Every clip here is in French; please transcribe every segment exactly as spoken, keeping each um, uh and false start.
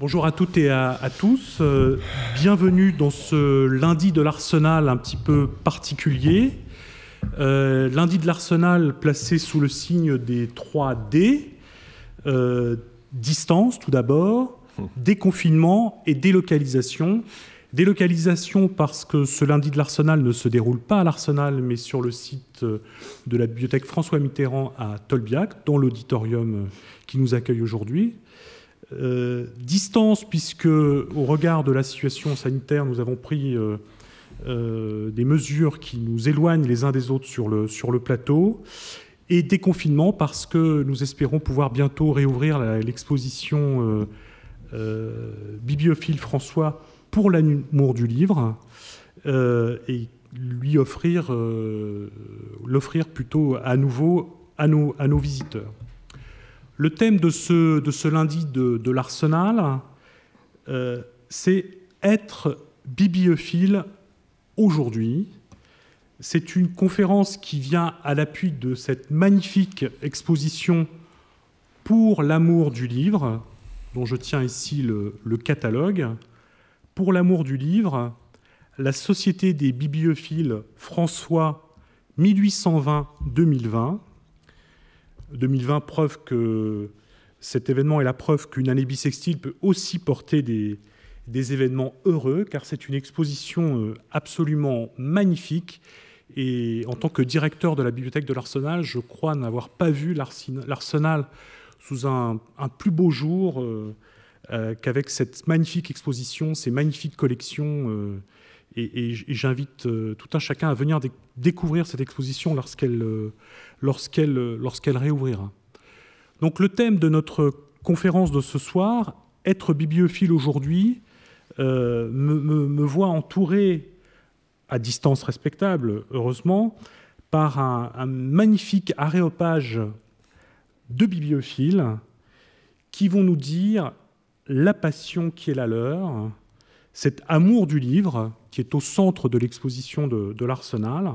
Bonjour à toutes et à, à tous. Euh, bienvenue dans ce lundi de l'Arsenal un petit peu particulier. Euh, lundi de l'Arsenal placé sous le signe des trois D. Euh, distance tout d'abord, déconfinement et délocalisation. Délocalisation parce que ce lundi de l'Arsenal ne se déroule pas à l'Arsenal mais sur le site de la bibliothèque François Mitterrand à Tolbiac, dans l'auditorium qui nous accueille aujourd'hui. Euh, distance puisque au regard de la situation sanitaire, nous avons pris euh, euh, des mesures qui nous éloignent les uns des autres sur le, sur le plateau. Et déconfinement parce que nous espérons pouvoir bientôt réouvrir l'exposition euh, euh, Bibliophile François pour l'amour du livre euh, et lui offrir, euh, l'offrir plutôt à nouveau à nos, à nos visiteurs. Le thème de ce, de ce lundi de, de l'Arsenal, euh, c'est être bibliophile aujourd'hui. C'est une conférence qui vient à l'appui de cette magnifique exposition pour l'amour du livre, dont je tiens ici le, le catalogue. Pour l'amour du livre, la Société des bibliophiles François mille huit cent vingt à deux mille vingt. deux mille vingt, preuve que cet événement est la preuve qu'une année bissextile peut aussi porter des, des événements heureux, car c'est une exposition absolument magnifique. Et en tant que directeur de la bibliothèque de l'Arsenal, je crois n'avoir pas vu l'Arsenal sous un, un plus beau jour euh, euh, qu'avec cette magnifique exposition, ces magnifiques collections. Euh, et et, et j'invite euh, tout un chacun à venir dé découvrir cette exposition lorsqu'elle euh, lorsqu'elle euh, lorsqu'elle réouvrira. Donc le thème de notre conférence de ce soir, être bibliophile aujourd'hui, euh, me, me, me voit entouré, à distance respectable, heureusement, par un, un magnifique aréopage de bibliophiles qui vont nous dire la passion qui est la leur, cet amour du livre qui est au centre de l'exposition de, de l'Arsenal.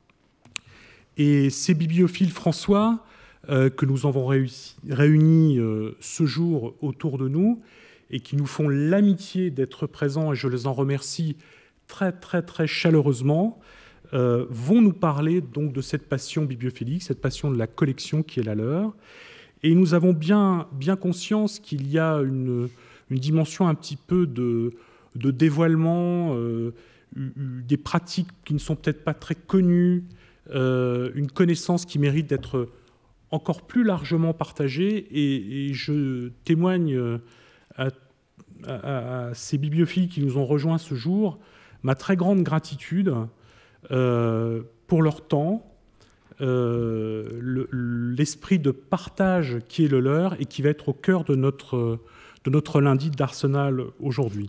Et ces bibliophiles François, euh, que nous avons réussi, réunis euh, ce jour autour de nous et qui nous font l'amitié d'être présents, et je les en remercie très très très chaleureusement, euh, vont nous parler donc de cette passion bibliophilique, cette passion de la collection qui est la leur. Et nous avons bien, bien conscience qu'il y a une, une dimension un petit peu de, de dévoilement, euh, des pratiques qui ne sont peut-être pas très connues, euh, une connaissance qui mérite d'être encore plus largement partagée. Et, et je témoigne à, à, à ces bibliophiles qui nous ont rejoints ce jour ma très grande gratitude euh, pour leur temps, euh, l'esprit le, de partage qui est le leur et qui va être au cœur de notre, de notre lundi d'Arsenal aujourd'hui.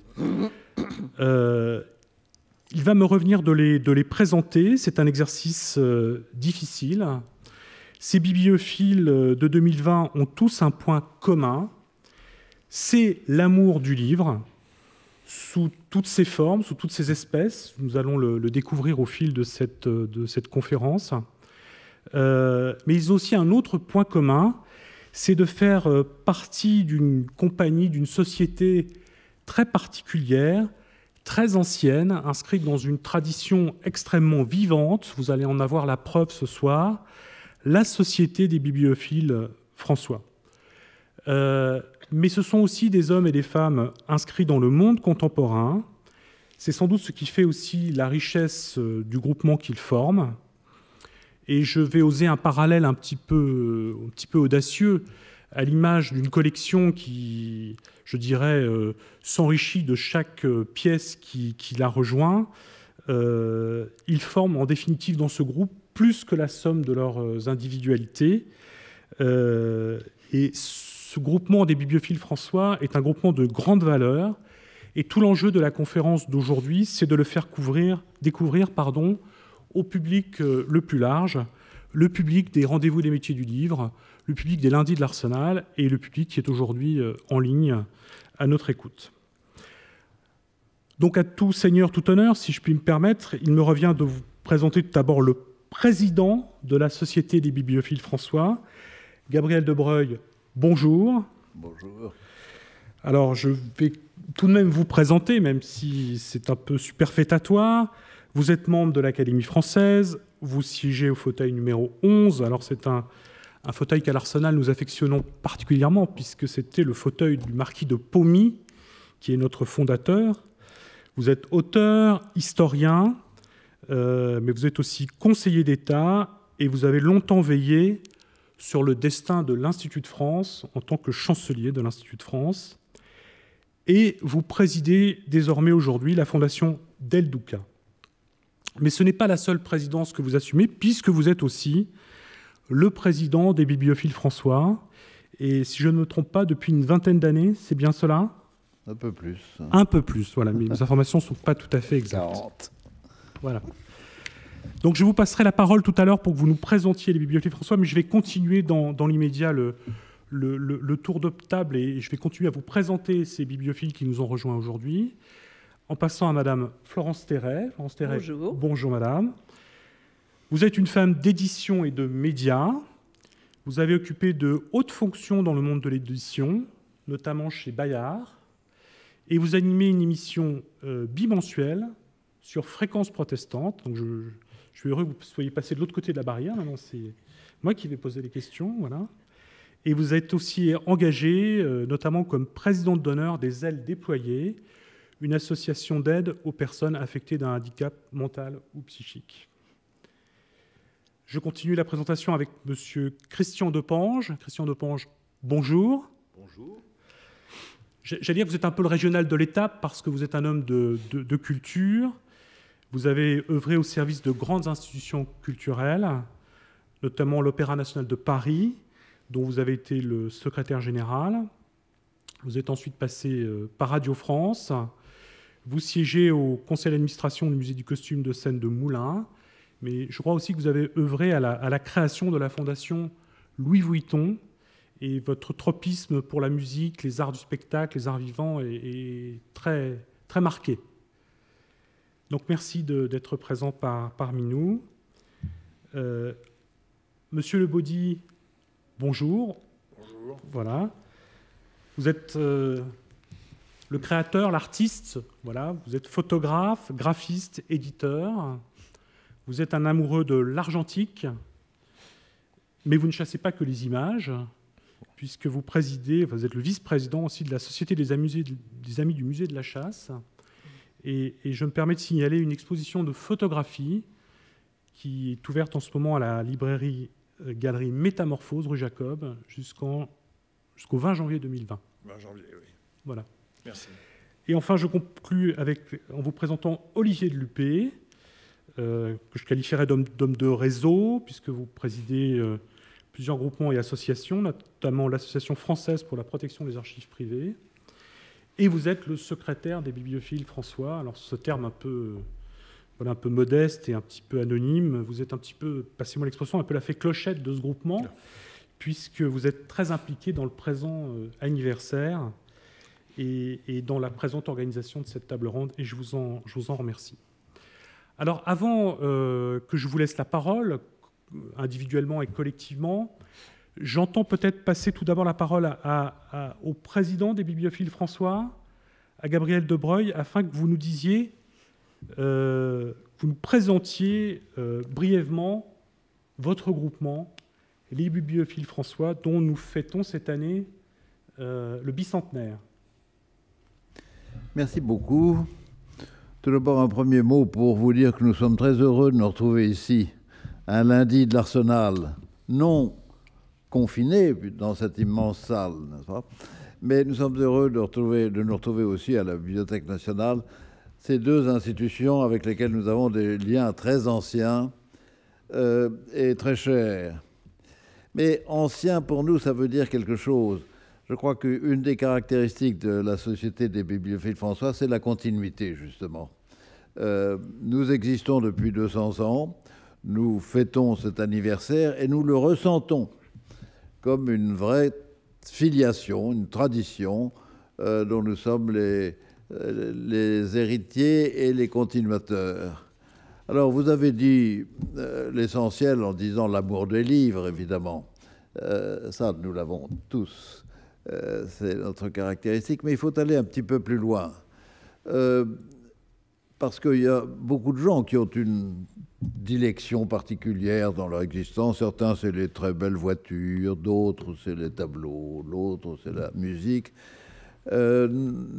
Euh, il va me revenir de les, de les présenter. C'est un exercice euh, difficile. Ces bibliophiles de deux mille vingt ont tous un point commun, c'est l'amour du livre, sous toutes ses formes, sous toutes ses espèces. Nous allons le, le découvrir au fil de cette, de cette conférence. Euh, mais ils ont aussi un autre point commun, c'est de faire partie d'une compagnie, d'une société très particulière, très ancienne, inscrite dans une tradition extrêmement vivante. Vous allez en avoir la preuve ce soir, la Société des bibliophiles François. Euh, Mais ce sont aussi des hommes et des femmes inscrits dans le monde contemporain. C'est sans doute ce qui fait aussi la richesse du groupement qu'ils forment. Et je vais oser un parallèle un petit peu, un petit peu audacieux, à l'image d'une collection qui, je dirais, euh, s'enrichit de chaque pièce qui, qui la rejoint. Euh, ils forment en définitive dans ce groupe plus que la somme de leurs individualités. Euh, et Ce groupement des bibliophiles François est un groupement de grande valeur et tout l'enjeu de la conférence d'aujourd'hui, c'est de le faire couvrir, découvrir pardon, au public le plus large, le public des rendez-vous des métiers du livre, le public des lundis de l'Arsenal et le public qui est aujourd'hui en ligne à notre écoute. Donc à tout seigneur, tout honneur, si je puis me permettre, il me revient de vous présenter tout d'abord le président de la Société des bibliophiles François, Gabriel Debreuil. Bonjour. Bonjour. Alors, je vais tout de même vous présenter, même si c'est un peu superfétatoire. Vous êtes membre de l'Académie française, vous siégez au fauteuil numéro onze. Alors, c'est un, un fauteuil qu'à l'Arsenal, nous affectionnons particulièrement, puisque c'était le fauteuil du marquis de Pommy, qui est notre fondateur. Vous êtes auteur, historien, euh, mais vous êtes aussi conseiller d'État, et vous avez longtemps veillé sur le destin de l'Institut de France en tant que chancelier de l'Institut de France. Et vous présidez désormais aujourd'hui la fondation Del Duca. Mais ce n'est pas la seule présidence que vous assumez, puisque vous êtes aussi le président des Bibliophiles François. Et si je ne me trompe pas, depuis une vingtaine d'années, c'est bien cela ? Un peu plus. Un peu plus, voilà, mais les informations ne sont pas tout à fait exactes. quarante. Voilà. Donc je vous passerai la parole tout à l'heure pour que vous nous présentiez les Bibliophiles François, mais je vais continuer dans, dans l'immédiat le, le, le, le tour de table et je vais continuer à vous présenter ces bibliophiles qui nous ont rejoints aujourd'hui, en passant à Madame Florence Terray. Florence Terray, bonjour. Bonjour Madame. Vous êtes une femme d'édition et de médias. Vous avez occupé de hautes fonctions dans le monde de l'édition, notamment chez Bayard. Et vous animez une émission euh, bimensuelle sur Fréquence protestante. Donc je, je suis heureux que vous soyez passé de l'autre côté de la barrière. Maintenant, c'est moi qui vais poser les questions. Voilà. Et vous êtes aussi engagé, euh, notamment comme présidente d'honneur des Ailes déployées, une association d'aide aux personnes affectées d'un handicap mental ou psychique. Je continue la présentation avec Monsieur Christian Depange. Christian Depange, bonjour. Bonjour. J'allais dire que vous êtes un peu le régional de l'État parce que vous êtes un homme de, de, de culture. Vous avez œuvré au service de grandes institutions culturelles, notamment l'Opéra national de Paris, dont vous avez été le secrétaire général. Vous êtes ensuite passé par Radio France. Vous siégez au conseil d'administration du musée du costume de scène de Moulins. Mais je crois aussi que vous avez œuvré à la, à la création de la fondation Louis Vuitton. Et votre tropisme pour la musique, les arts du spectacle, les arts vivants est, est très, très marqué. Donc merci d'être présent par, parmi nous. Euh, Monsieur Le Baudy, bonjour. Bonjour. Voilà. Vous êtes euh, le créateur, l'artiste. Voilà. Vous êtes photographe, graphiste, éditeur. Vous êtes un amoureux de l'argentique, mais vous ne chassez pas que les images, puisque vous présidez, vous êtes le vice-président aussi de la Société des Amis, des Amis du Musée de la Chasse. Et, et je me permets de signaler une exposition de photographie qui est ouverte en ce moment à la librairie euh, Galerie Métamorphose, rue Jacob, jusqu'en, jusqu'au vingt janvier deux mille vingt. vingt janvier, oui. Voilà. Merci. Et enfin, je conclus avec, en vous présentant Olivier de Lupé, euh, que je qualifierais d'homme, d'homme de réseau, puisque vous présidez euh, plusieurs groupements et associations, notamment l'Association française pour la protection des archives privées. Et vous êtes le secrétaire des Bibliophiles François. Alors ce terme un peu, voilà, un peu modeste et un petit peu anonyme, vous êtes un petit peu, passez-moi l'expression, un peu la fée clochette de ce groupement, non. puisque vous êtes très impliqué dans le présent euh, anniversaire et, et dans la présente organisation de cette table ronde, et je vous en, je vous en remercie. Alors avant euh, que je vous laisse la parole, individuellement et collectivement, j'entends peut-être passer tout d'abord la parole à, à, à, au président des Bibliophiles François, à Gabriel Debreuil, afin que vous nous disiez, euh, vous nous présentiez euh, brièvement votre groupement, les Bibliophiles François, dont nous fêtons cette année euh, le bicentenaire. Merci beaucoup. Tout d'abord, un premier mot pour vous dire que nous sommes très heureux de nous retrouver ici, un lundi de l'Arsenal, non confinés dans cette immense salle, n'est-ce pas? Mais nous sommes heureux de, retrouver, de nous retrouver aussi à la Bibliothèque nationale, ces deux institutions avec lesquelles nous avons des liens très anciens euh, et très chers. Mais ancien, pour nous, ça veut dire quelque chose. Je crois qu'une des caractéristiques de la Société des Bibliophiles François, c'est la continuité, justement. Euh, nous existons depuis deux cents ans, nous fêtons cet anniversaire et nous le ressentons comme une vraie filiation, une tradition euh, dont nous sommes les, euh, les héritiers et les continuateurs. Alors, vous avez dit euh, l'essentiel en disant l'amour des livres, évidemment. Euh, ça, nous l'avons tous. euh, c'est notre caractéristique, mais il faut aller un petit peu plus loin. Euh, parce qu'il y a beaucoup de gens qui ont une dilection particulière dans leur existence. Certains, c'est les très belles voitures, d'autres, c'est les tableaux, l'autre, c'est la musique. Euh,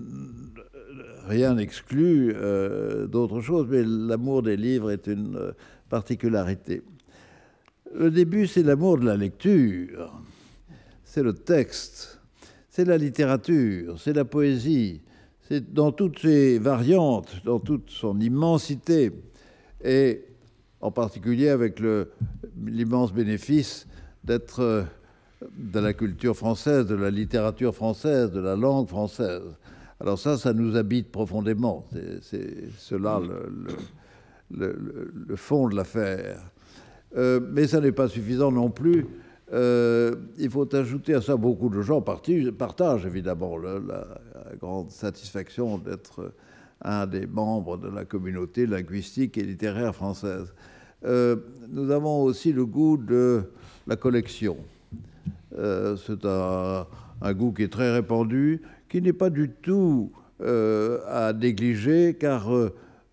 rien n'exclut euh, d'autres choses, mais l'amour des livres est une particularité. Le début, c'est l'amour de la lecture, c'est le texte, c'est la littérature, c'est la poésie, c'est dans toutes ses variantes, dans toute son immensité, et en particulier avec l'immense bénéfice d'être de la culture française, de la littérature française, de la langue française. Alors ça, ça nous habite profondément. C'est cela le, le, le, le fond de l'affaire. Euh, mais ça n'est pas suffisant non plus. Euh, il faut ajouter à ça, beaucoup de gens partagent évidemment le, la, la grande satisfaction d'être un des membres de la communauté linguistique et littéraire française. Euh, nous avons aussi le goût de la collection. Euh, c'est un, un goût qui est très répandu, qui n'est pas du tout euh, à négliger, car euh,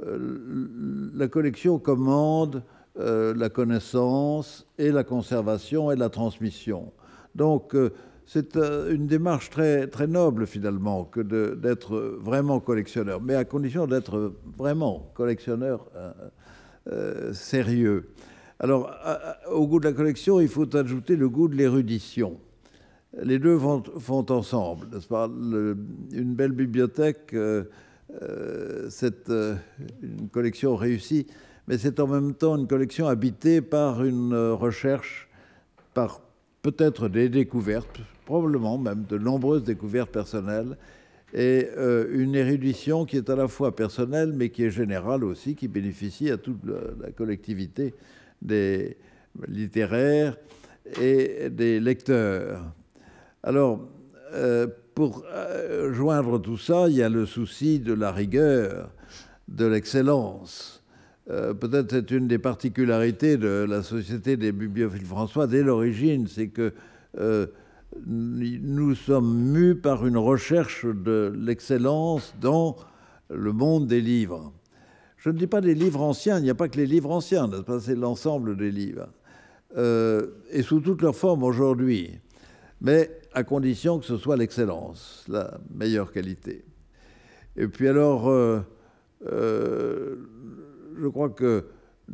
la collection commande euh, la connaissance et la conservation et la transmission. Donc, euh, c'est euh, une démarche très, très noble, finalement, que d'être vraiment collectionneur, mais à condition d'être vraiment collectionneur euh, euh, sérieux. Alors, à, à, au goût de la collection, il faut ajouter le goût de l'érudition. Les deux vont, font ensemble, n'est-ce pas? Le, une belle bibliothèque, euh, euh, c'est euh, une collection réussie, mais c'est en même temps une collection habitée par une recherche, par peut-être des découvertes, probablement même de nombreuses découvertes personnelles, et euh, une érudition qui est à la fois personnelle, mais qui est générale aussi, qui bénéficie à toute la, la collectivité des littéraires et des lecteurs. Alors, euh, pour euh, joindre tout ça, il y a le souci de la rigueur, de l'excellence. Euh, Peut-être c'est une des particularités de la Société des bibliophiles françois dès l'origine, c'est que euh, nous sommes mus par une recherche de l'excellence dans le monde des livres. Je ne dis pas des livres anciens, il n'y a pas que les livres anciens, c'est l'ensemble des livres, euh, et sous toutes leurs formes aujourd'hui, mais à condition que ce soit l'excellence, la meilleure qualité. Et puis alors, euh, euh, je crois que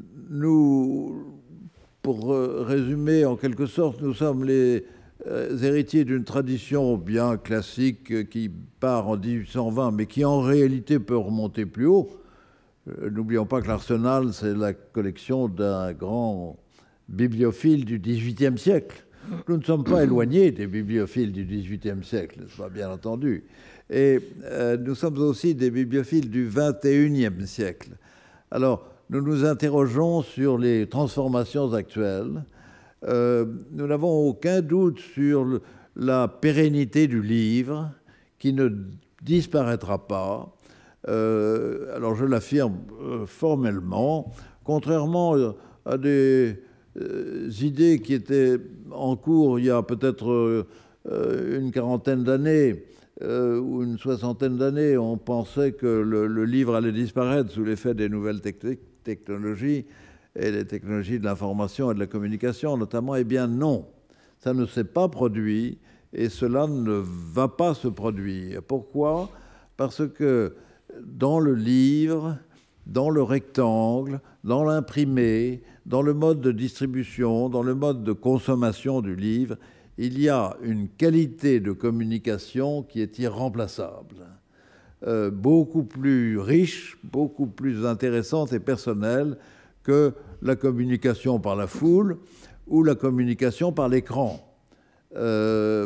nous, pour résumer en quelque sorte, nous sommes les euh, héritiers d'une tradition bien classique qui part en dix-huit cent vingt, mais qui en réalité peut remonter plus haut. Euh, N'oublions pas que l'Arsenal, c'est la collection d'un grand bibliophile du dix-huitième siècle. Nous ne sommes pas éloignés des bibliophiles du dix-huitième siècle, n'est-ce pas, bien entendu. Et euh, nous sommes aussi des bibliophiles du vingt et unième siècle. Alors, nous nous interrogeons sur les transformations actuelles. Euh, nous n'avons aucun doute sur le, la pérennité du livre, qui ne disparaîtra pas. Euh, alors, je l'affirme euh, formellement, contrairement à des euh, idées qui étaient en cours il y a peut-être euh, une quarantaine d'années, euh, ou une soixantaine d'années. On pensait que le, le livre allait disparaître sous l'effet des nouvelles techniques technologies et les technologies de l'information et de la communication notamment. Eh bien non, ça ne s'est pas produit et cela ne va pas se produire. Pourquoi? Parce que dans le livre, dans le rectangle, dans l'imprimé, dans le mode de distribution, dans le mode de consommation du livre, il y a une qualité de communication qui est irremplaçable. Euh, beaucoup plus riche, beaucoup plus intéressante et personnelle que la communication par la foule ou la communication par l'écran. Euh,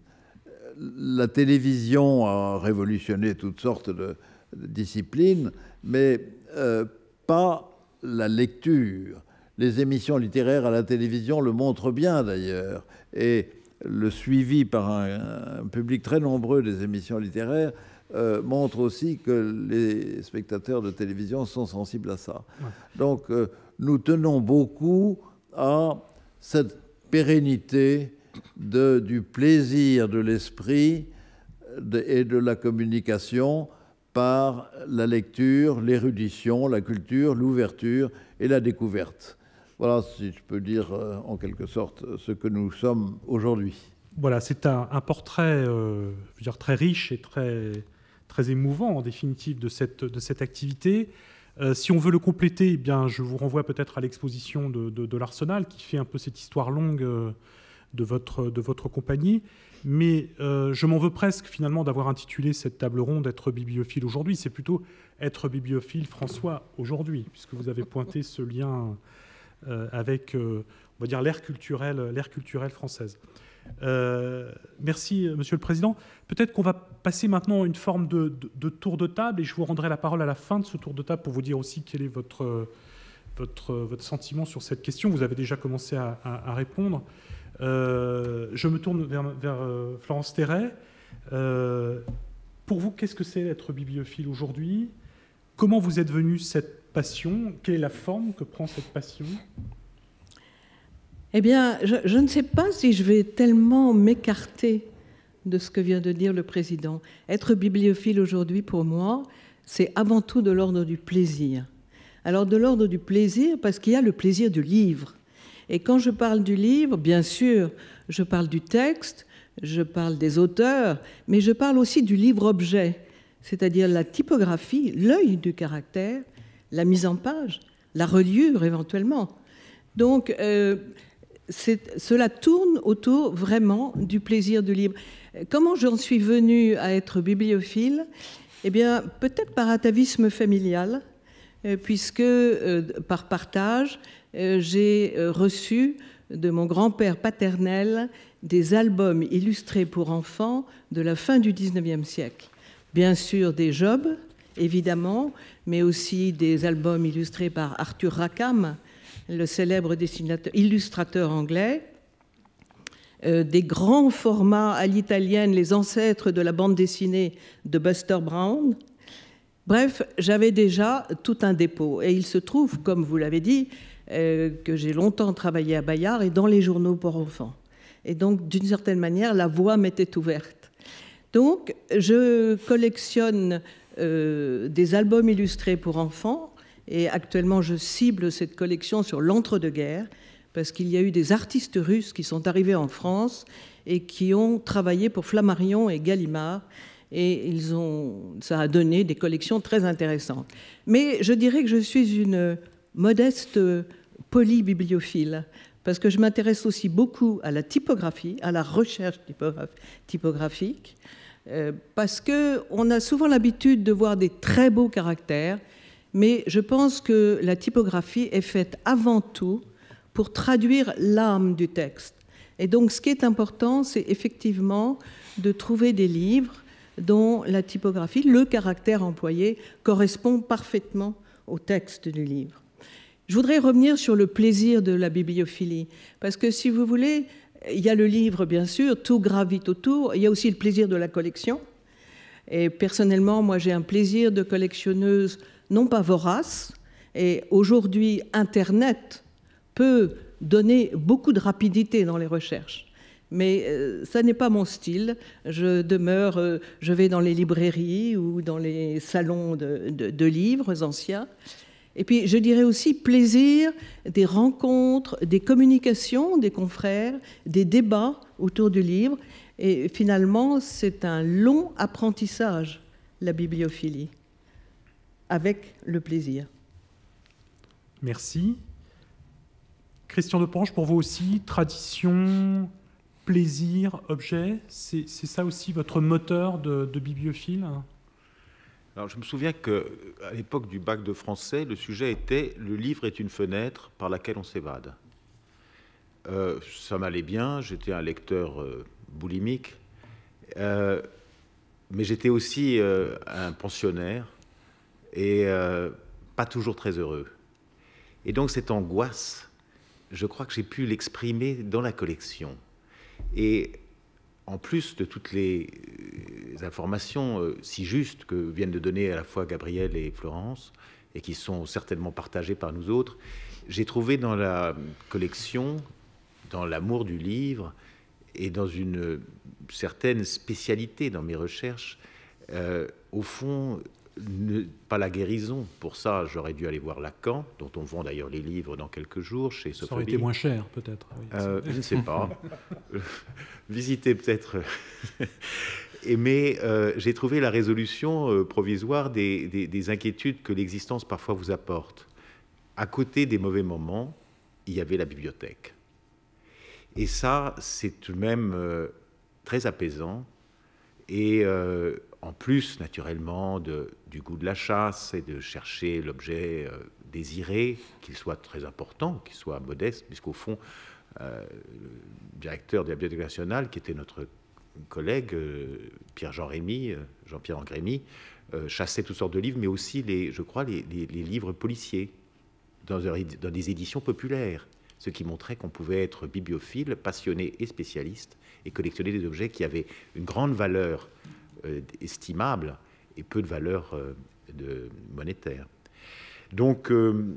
la télévision a révolutionné toutes sortes de, de disciplines, mais euh, pas la lecture. Les émissions littéraires à la télévision le montrent bien d'ailleurs, et le suivi par un, un public très nombreux des émissions littéraires Euh, montre aussi que les spectateurs de télévision sont sensibles à ça. Ouais. Donc, euh, nous tenons beaucoup à cette pérennité de, du plaisir de l'esprit et de la communication par la lecture, l'érudition, la culture, l'ouverture et la découverte. Voilà, si je peux dire euh, en quelque sorte ce que nous sommes aujourd'hui. Voilà, c'est un, un portrait euh, je veux dire, très riche et très, très émouvant en définitive de cette, de cette activité. Euh, si on veut le compléter, eh bien, je vous renvoie peut-être à l'exposition de, de, de l'Arsenal qui fait un peu cette histoire longue euh, de, votre, de votre compagnie. Mais euh, je m'en veux presque finalement d'avoir intitulé cette table ronde « Être bibliophile aujourd'hui ». C'est plutôt « Être bibliophile François aujourd'hui », puisque vous avez pointé ce lien euh, avec, euh, on va dire, l'ère culturelle, l'ère culturelle française. Euh, merci, Monsieur le Président. Peut-être qu'on va passer maintenant à une forme de, de, de tour de table, et je vous rendrai la parole à la fin de ce tour de table pour vous dire aussi quel est votre, votre, votre sentiment sur cette question. Vous avez déjà commencé à, à, à répondre. Euh, je me tourne vers, vers euh, Florence Terray. Euh, pour vous, qu'est-ce que c'est être bibliophile aujourd'hui? Comment vous êtes venu cette passion? Quelle est la forme que prend cette passion? Eh bien, je, je ne sais pas si je vais tellement m'écarter de ce que vient de dire le Président. Être bibliophile aujourd'hui, pour moi, c'est avant tout de l'ordre du plaisir. Alors, de l'ordre du plaisir, parce qu'il y a le plaisir du livre. Et quand je parle du livre, bien sûr, je parle du texte, je parle des auteurs, mais je parle aussi du livre-objet, c'est-à-dire la typographie, l'œil du caractère, la mise en page, la reliure éventuellement. Donc, euh, cela tourne autour vraiment du plaisir du livre. Comment j'en suis venue à être bibliophile? Eh bien, peut-être par atavisme familial, euh, puisque euh, par partage, euh, j'ai euh, reçu de mon grand-père paternel des albums illustrés pour enfants de la fin du dix-neuvième siècle. Bien sûr, des Job, évidemment, mais aussi des albums illustrés par Arthur Rackham, le célèbre dessinateur, illustrateur anglais, euh, des grands formats à l'italienne, les ancêtres de la bande dessinée de Buster Brown. Bref, j'avais déjà tout un dépôt. Et il se trouve, comme vous l'avez dit, euh, que j'ai longtemps travaillé à Bayard et dans les journaux pour enfants. Et donc, d'une certaine manière, la voie m'était ouverte. Donc, je collectionne euh, des albums illustrés pour enfants. Et actuellement, je cible cette collection sur l'entre-deux-guerres, parce qu'il y a eu des artistes russes qui sont arrivés en France et qui ont travaillé pour Flammarion et Gallimard. Et ils ont, ça a donné des collections très intéressantes. Mais je dirais que je suis une modeste polybibliophile, parce que je m'intéresse aussi beaucoup à la typographie, à la recherche typographique, euh, parce qu'on a souvent l'habitude de voir des très beaux caractères, mais je pense que la typographie est faite avant tout pour traduire l'âme du texte. Et donc, ce qui est important, c'est effectivement de trouver des livres dont la typographie, le caractère employé, correspond parfaitement au texte du livre. Je voudrais revenir sur le plaisir de la bibliophilie, parce que, si vous voulez, il y a le livre, bien sûr, tout gravite autour, il y a aussi le plaisir de la collection. Et personnellement, moi, j'ai un plaisir de collectionneuse non pas vorace, et aujourd'hui, Internet peut donner beaucoup de rapidité dans les recherches. Mais euh, ça n'est pas mon style. Je demeure, euh, je vais dans les librairies ou dans les salons de, de, de livres anciens. Et puis, je dirais aussi plaisir des rencontres, des communications des confrères, des débats autour du livre. Et finalement, c'est un long apprentissage, la bibliophilie, avec le plaisir. Merci. Christian Depanche, pour vous aussi, tradition, plaisir, objet, c'est ça aussi votre moteur de, de bibliophile? Alors, je me souviens qu'à l'époque du bac de français, le sujet était « Le livre est une fenêtre par laquelle on s'évade ». Euh, ça m'allait bien, j'étais un lecteur euh, boulimique, euh, mais j'étais aussi euh, un pensionnaire et euh, pas toujours très heureux. Et donc cette angoisse, je crois que j'ai pu l'exprimer dans la collection. Et en plus de toutes les informations euh, si justes que viennent de donner à la fois Gabriel et Florence, et qui sont certainement partagées par nous autres, j'ai trouvé dans la collection, dans l'amour du livre, et dans une certaine spécialité dans mes recherches, euh, au fond, ne, pas la guérison. Pour ça, j'aurais dû aller voir Lacan, dont on vend d'ailleurs les livres dans quelques jours chez Sophie. Ça aurait été moins cher, peut-être. Oui. Euh, je ne sais pas. Visiter peut-être. Et mais euh, j'ai trouvé la résolution euh, provisoire des, des, des inquiétudes que l'existence parfois vous apporte. À côté des mauvais moments, il y avait la bibliothèque. Et ça, c'est tout de même euh, très apaisant. Et euh, en plus, naturellement, de, du goût de la chasse et de chercher l'objet euh, désiré, qu'il soit très important, qu'il soit modeste, puisqu'au fond, euh, le directeur de la Bibliothèque nationale, qui était notre collègue, euh, Pierre-Jean Rémy, euh, Jean-Pierre Angrémy, euh, chassait toutes sortes de livres, mais aussi, les, je crois, les, les, les livres policiers, dans, dans des éditions populaires, ce qui montrait qu'on pouvait être bibliophile, passionné et spécialiste, et collectionner des objets qui avaient une grande valeur euh, estimable et peu de valeur euh, de, monétaire. Donc, euh,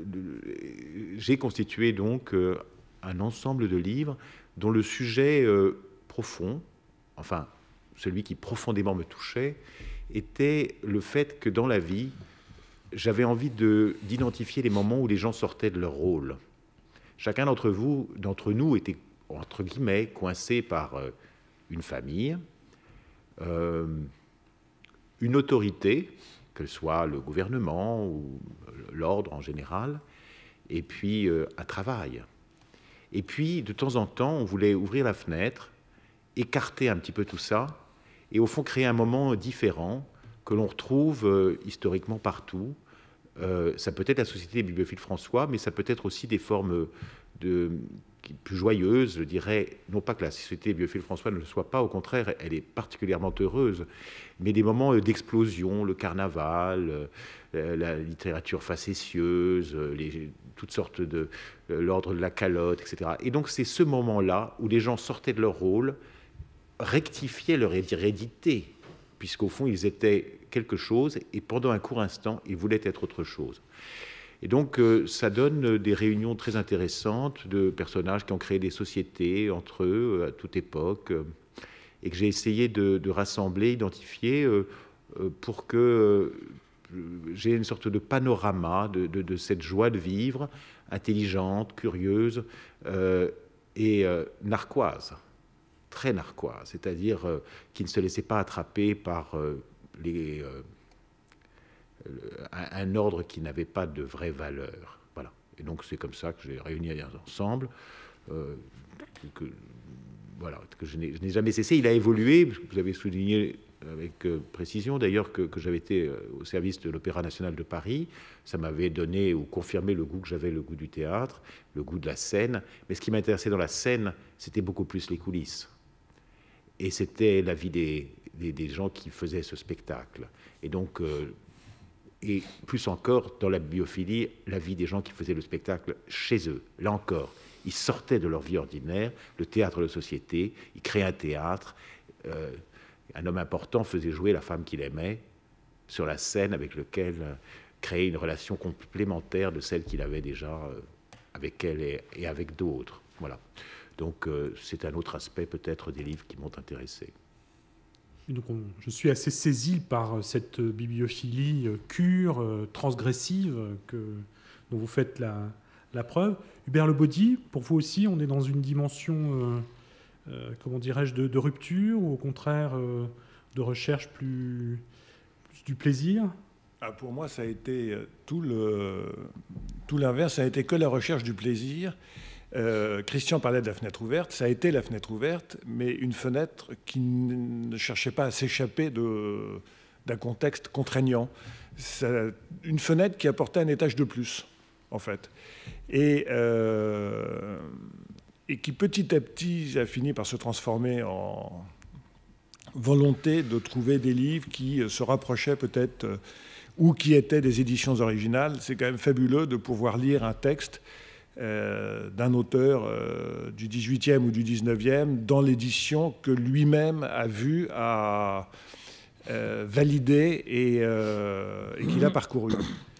j'ai constitué donc euh, un ensemble de livres dont le sujet euh, profond, enfin, celui qui profondément me touchait, était le fait que dans la vie, j'avais envie de, d'identifier les moments où les gens sortaient de leur rôle. Chacun d'entre vous, d'entre nous, était, entre guillemets, coincé par euh, une famille, euh, une autorité, que ce soit le gouvernement ou l'ordre en général, et puis euh, un travail. Et puis, de temps en temps, on voulait ouvrir la fenêtre, écarter un petit peu tout ça, et au fond créer un moment différent que l'on retrouve euh, historiquement partout. Euh, ça peut être la Société des bibliophiles François, mais ça peut être aussi des formes de, plus joyeuses, je dirais. Non pas que la Société des bibliophiles François ne le soit pas, au contraire, elle est particulièrement heureuse, mais des moments d'explosion, le carnaval, euh, la littérature facétieuse, les, toutes sortes de euh, l'ordre de la calotte, et cetera. Et donc c'est ce moment-là où les gens sortaient de leur rôle, rectifiaient leur hérédité, puisqu'au fond, ils étaient quelque chose, et pendant un court instant, ils voulaient être autre chose. Et donc, euh, ça donne des réunions très intéressantes de personnages qui ont créé des sociétés entre eux, à toute époque, euh, et que j'ai essayé de, de rassembler, identifier, euh, euh, pour que euh, j'ai une sorte de panorama de, de, de cette joie de vivre, intelligente, curieuse, euh, et euh, narquoise, très narquoise, c'est-à-dire euh, qui ne se laissait pas attraper par euh, les, euh, un, un ordre qui n'avait pas de vraie valeur. Voilà. Et donc c'est comme ça que j'ai réuni ensemble, euh, que, voilà, que je n'ai jamais cessé. Il a évolué, vous avez souligné avec euh, précision d'ailleurs que, que j'avais été euh, au service de l'Opéra national de Paris. Ça m'avait donné ou confirmé le goût que j'avais, le goût du théâtre, le goût de la scène. Mais ce qui m'intéressait dans la scène, c'était beaucoup plus les coulisses. Et c'était la vie des, des, des gens qui faisaient ce spectacle. Et donc, euh, et plus encore, dans la bibliophilie, la vie des gens qui faisaient le spectacle chez eux. Là encore, ils sortaient de leur vie ordinaire, le théâtre de société, ils créaient un théâtre. Euh, un homme important faisait jouer la femme qu'il aimait sur la scène, avec lequel euh, créer une relation complémentaire de celle qu'il avait déjà euh, avec elle et, et avec d'autres. Voilà. Donc, euh, c'est un autre aspect peut-être des livres qui m'ont intéressé. Et donc on, je suis assez saisi par cette bibliophilie cure, euh, transgressive, que, dont vous faites la, la preuve. Hubert Lebaudy, pour vous aussi, on est dans une dimension, euh, euh, comment dirais-je, de, de rupture, ou au contraire euh, de recherche plus, plus du plaisir? Ah, pour moi, ça a été tout le, tout l'inverse, ça a été que la recherche du plaisir. Euh, Christian parlait de la fenêtre ouverte, ça a été la fenêtre ouverte, mais une fenêtre qui ne cherchait pas à s'échapper d'un contexte contraignant. Ça, une fenêtre qui apportait un étage de plus, en fait. Et, euh, et qui petit à petit a fini par se transformer en volonté de trouver des livres qui se rapprochaient peut-être, euh, ou qui étaient des éditions originales. C'est quand même fabuleux de pouvoir lire un texte Euh, d'un auteur euh, du dix-huitième ou du dix-neuvième dans l'édition que lui-même a vu, a euh, validé et, euh, et qu'il a parcouru.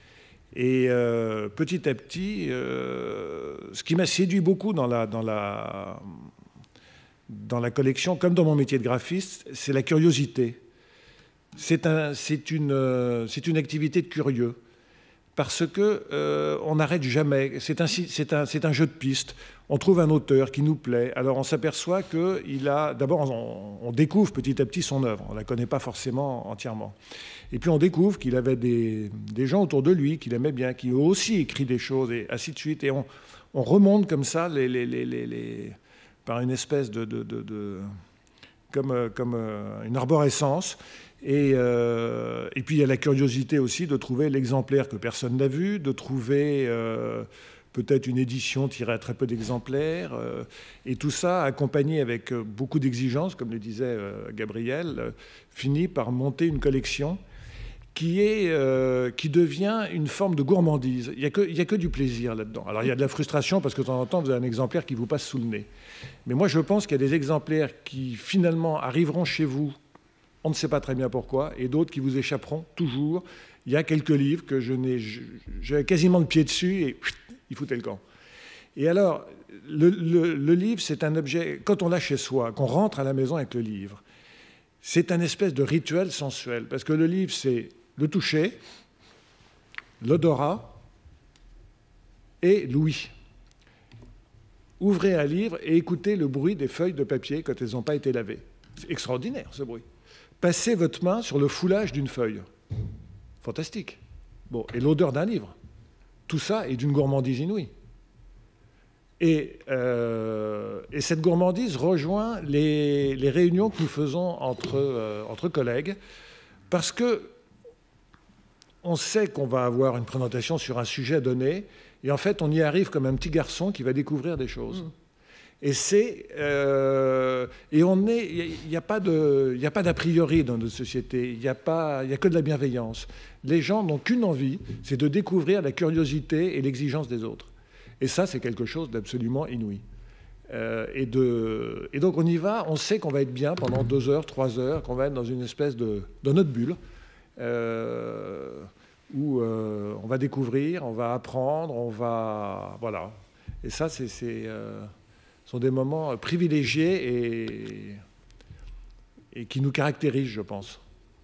Et euh, petit à petit, euh, ce qui m'a séduit beaucoup dans la, dans la, dans la collection, comme dans mon métier de graphiste, c'est la curiosité. C'est un, c'est une, euh, c'est une activité de curieux, parce que euh, on n'arrête jamais. C'est un, c'est un, c'est un jeu de piste. On trouve un auteur qui nous plaît. Alors on s'aperçoit qu'il a... D'abord, on, on découvre petit à petit son œuvre. On ne la connaît pas forcément entièrement. Et puis on découvre qu'il avait des, des gens autour de lui qu'il aimait bien, qui ont aussi écrit des choses, et ainsi de suite. Et on, on remonte comme ça, les, les, les, les, les, par une espèce de... de, de, de comme, comme une arborescence. Et, euh, et puis il y a la curiosité aussi de trouver l'exemplaire que personne n'a vu, de trouver euh, peut-être une édition tirée à très peu d'exemplaires, euh, et tout ça accompagné avec beaucoup d'exigences, comme le disait euh, Gabriel, euh, finit par monter une collection qui, est, euh, qui devient une forme de gourmandise. Il n'y a, a que du plaisir là-dedans. Alors il y a de la frustration parce que de temps en temps vous avez un exemplaire qui vous passe sous le nez. Mais moi je pense qu'il y a des exemplaires qui finalement arriveront chez vous, on ne sait pas très bien pourquoi, et d'autres qui vous échapperont toujours. Il y a quelques livres que je n'ai, j'avais quasiment le pied dessus et il foutait le camp. Et alors, le, le, le livre, c'est un objet, quand on l'a chez soi, qu'on rentre à la maison avec le livre, c'est un espèce de rituel sensuel, parce que le livre, c'est le toucher, l'odorat et l'ouïe. Ouvrez un livre et écoutez le bruit des feuilles de papier quand elles n'ont pas été lavées. C'est extraordinaire, ce bruit. Passez votre main sur le foulage d'une feuille. Fantastique. Bon, et l'odeur d'un livre. Tout ça est d'une gourmandise inouïe. Et, euh, et cette gourmandise rejoint les, les réunions que nous faisons entre, euh, entre collègues, parce que on sait qu'on va avoir une présentation sur un sujet donné, et en fait, on y arrive comme un petit garçon qui va découvrir des choses. Mmh. Et c'est euh, et on est, il n'y a pas de, il n'y a pas d'a priori dans notre société. Il n'y a pas, il y a que de la bienveillance. Les gens n'ont qu'une envie, c'est de découvrir la curiosité et l'exigence des autres. Et ça, c'est quelque chose d'absolument inouï. Euh, et, de, et donc on y va. On sait qu'on va être bien pendant deux heures, trois heures, qu'on va être dans une espèce de, de notre bulle euh, où euh, on va découvrir, on va apprendre, on va, voilà. Et ça, c'est, c'est euh, sont des moments privilégiés et, et qui nous caractérisent, je pense.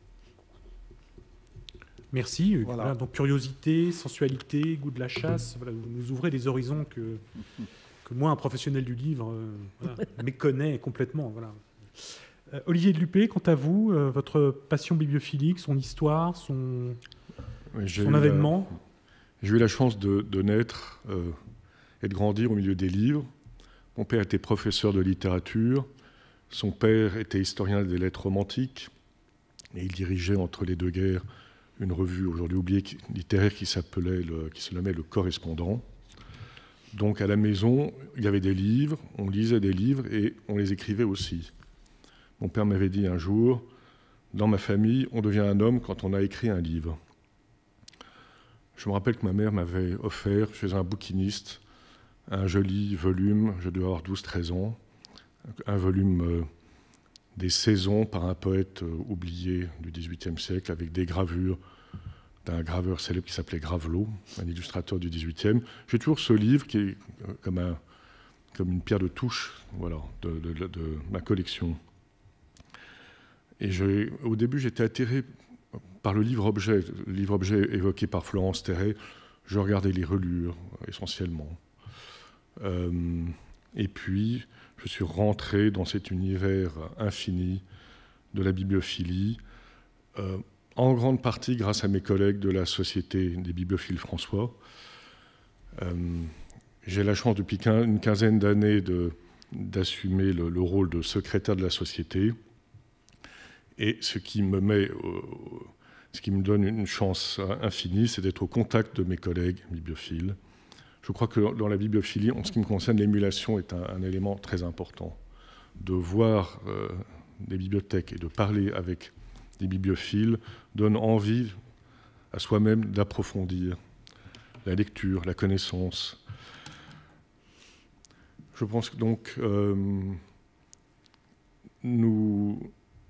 Merci. Voilà. Voilà, donc curiosité, sensualité, goût de la chasse, voilà, vous nous ouvrez des horizons que, que moi, un professionnel du livre, euh, voilà, méconnaît complètement. Voilà. Euh, Olivier de Luppé, quant à vous, euh, votre passion bibliophilique, son histoire, son, oui, son avènement la, J'ai eu la chance de, de naître euh, et de grandir au milieu des livres. Mon père était professeur de littérature, son père était historien des lettres romantiques, et il dirigeait entre les deux guerres une revue aujourd'hui oubliée littéraire qui s'appelait le, qui se nommait Le Correspondant. Donc à la maison, il y avait des livres, on lisait des livres et on les écrivait aussi. Mon père m'avait dit un jour, dans ma famille, on devient un homme quand on a écrit un livre. Je me rappelle que ma mère m'avait offert chez un bouquiniste un joli volume, je devais avoir douze treize ans, un volume euh, des saisons par un poète euh, oublié du dix-huitième siècle, avec des gravures d'un graveur célèbre qui s'appelait Gravelot, un illustrateur du dix-huitième. J'ai toujours ce livre qui est euh, comme, un, comme une pierre de touche, voilà, de, de, de, de ma collection. Et je, au début, j'étais attiré par le livre-objet, le livre-objet évoqué par Florence Terret. Je regardais les relures, essentiellement. Euh, et puis, je suis rentré dans cet univers infini de la bibliophilie, euh, en grande partie grâce à mes collègues de la Société des bibliophiles François. Euh, j'ai la chance depuis une quinzaine d'années de, d'assumer le, le rôle de secrétaire de la Société. Et ce qui me met, euh, ce qui me donne une chance infinie, c'est d'être au contact de mes collègues bibliophiles. Je crois que dans la bibliophilie, en ce qui me concerne, l'émulation est un, un élément très important. De voir euh, des bibliothèques et de parler avec des bibliophiles donne envie à soi-même d'approfondir la lecture, la connaissance. Je pense que donc euh, nous,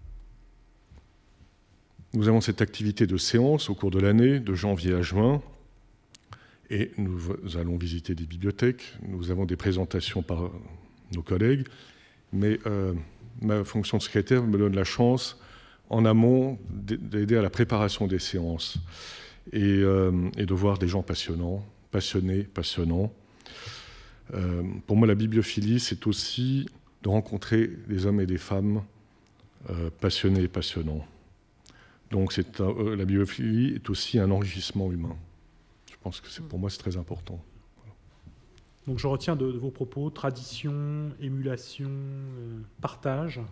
nous avons cette activité de séance au cours de l'année, de janvier à juin. Et nous allons visiter des bibliothèques, nous avons des présentations par nos collègues, mais euh, ma fonction de secrétaire me donne la chance, en amont, d'aider à la préparation des séances et, euh, et de voir des gens passionnants, passionnés, passionnants. Euh, pour moi, la bibliophilie, c'est aussi de rencontrer des hommes et des femmes euh, passionnés et passionnants. Donc c'est, euh, la bibliophilie est aussi un enrichissement humain. Je pense que c'est, pour moi, c'est très important. Voilà. Donc je retiens de, de vos propos tradition, émulation, euh, partage.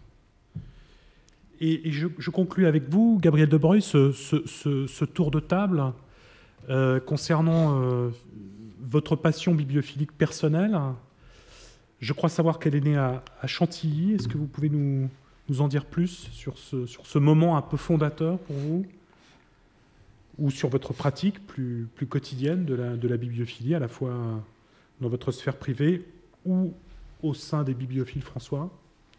Et, et je, je conclus avec vous, Gabriel de Broglie, ce, ce, ce, ce tour de table euh, concernant euh, votre passion bibliophilique personnelle. Je crois savoir qu'elle est née à, à Chantilly. Est-ce que vous pouvez nous, nous en dire plus sur ce, sur ce moment un peu fondateur pour vous, ou sur votre pratique plus, plus quotidienne de la, de la bibliophilie, à la fois dans votre sphère privée ou au sein des bibliophiles François?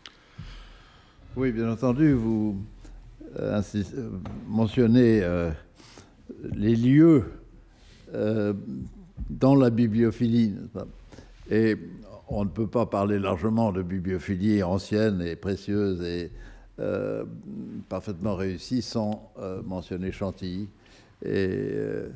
Oui, bien entendu, vous euh, insist, euh, mentionnez euh, les lieux euh, dans la bibliophilie, n'est-ce pas? Et on ne peut pas parler largement de bibliophilie ancienne et précieuse et euh, parfaitement réussie sans euh, mentionner Chantilly et euh,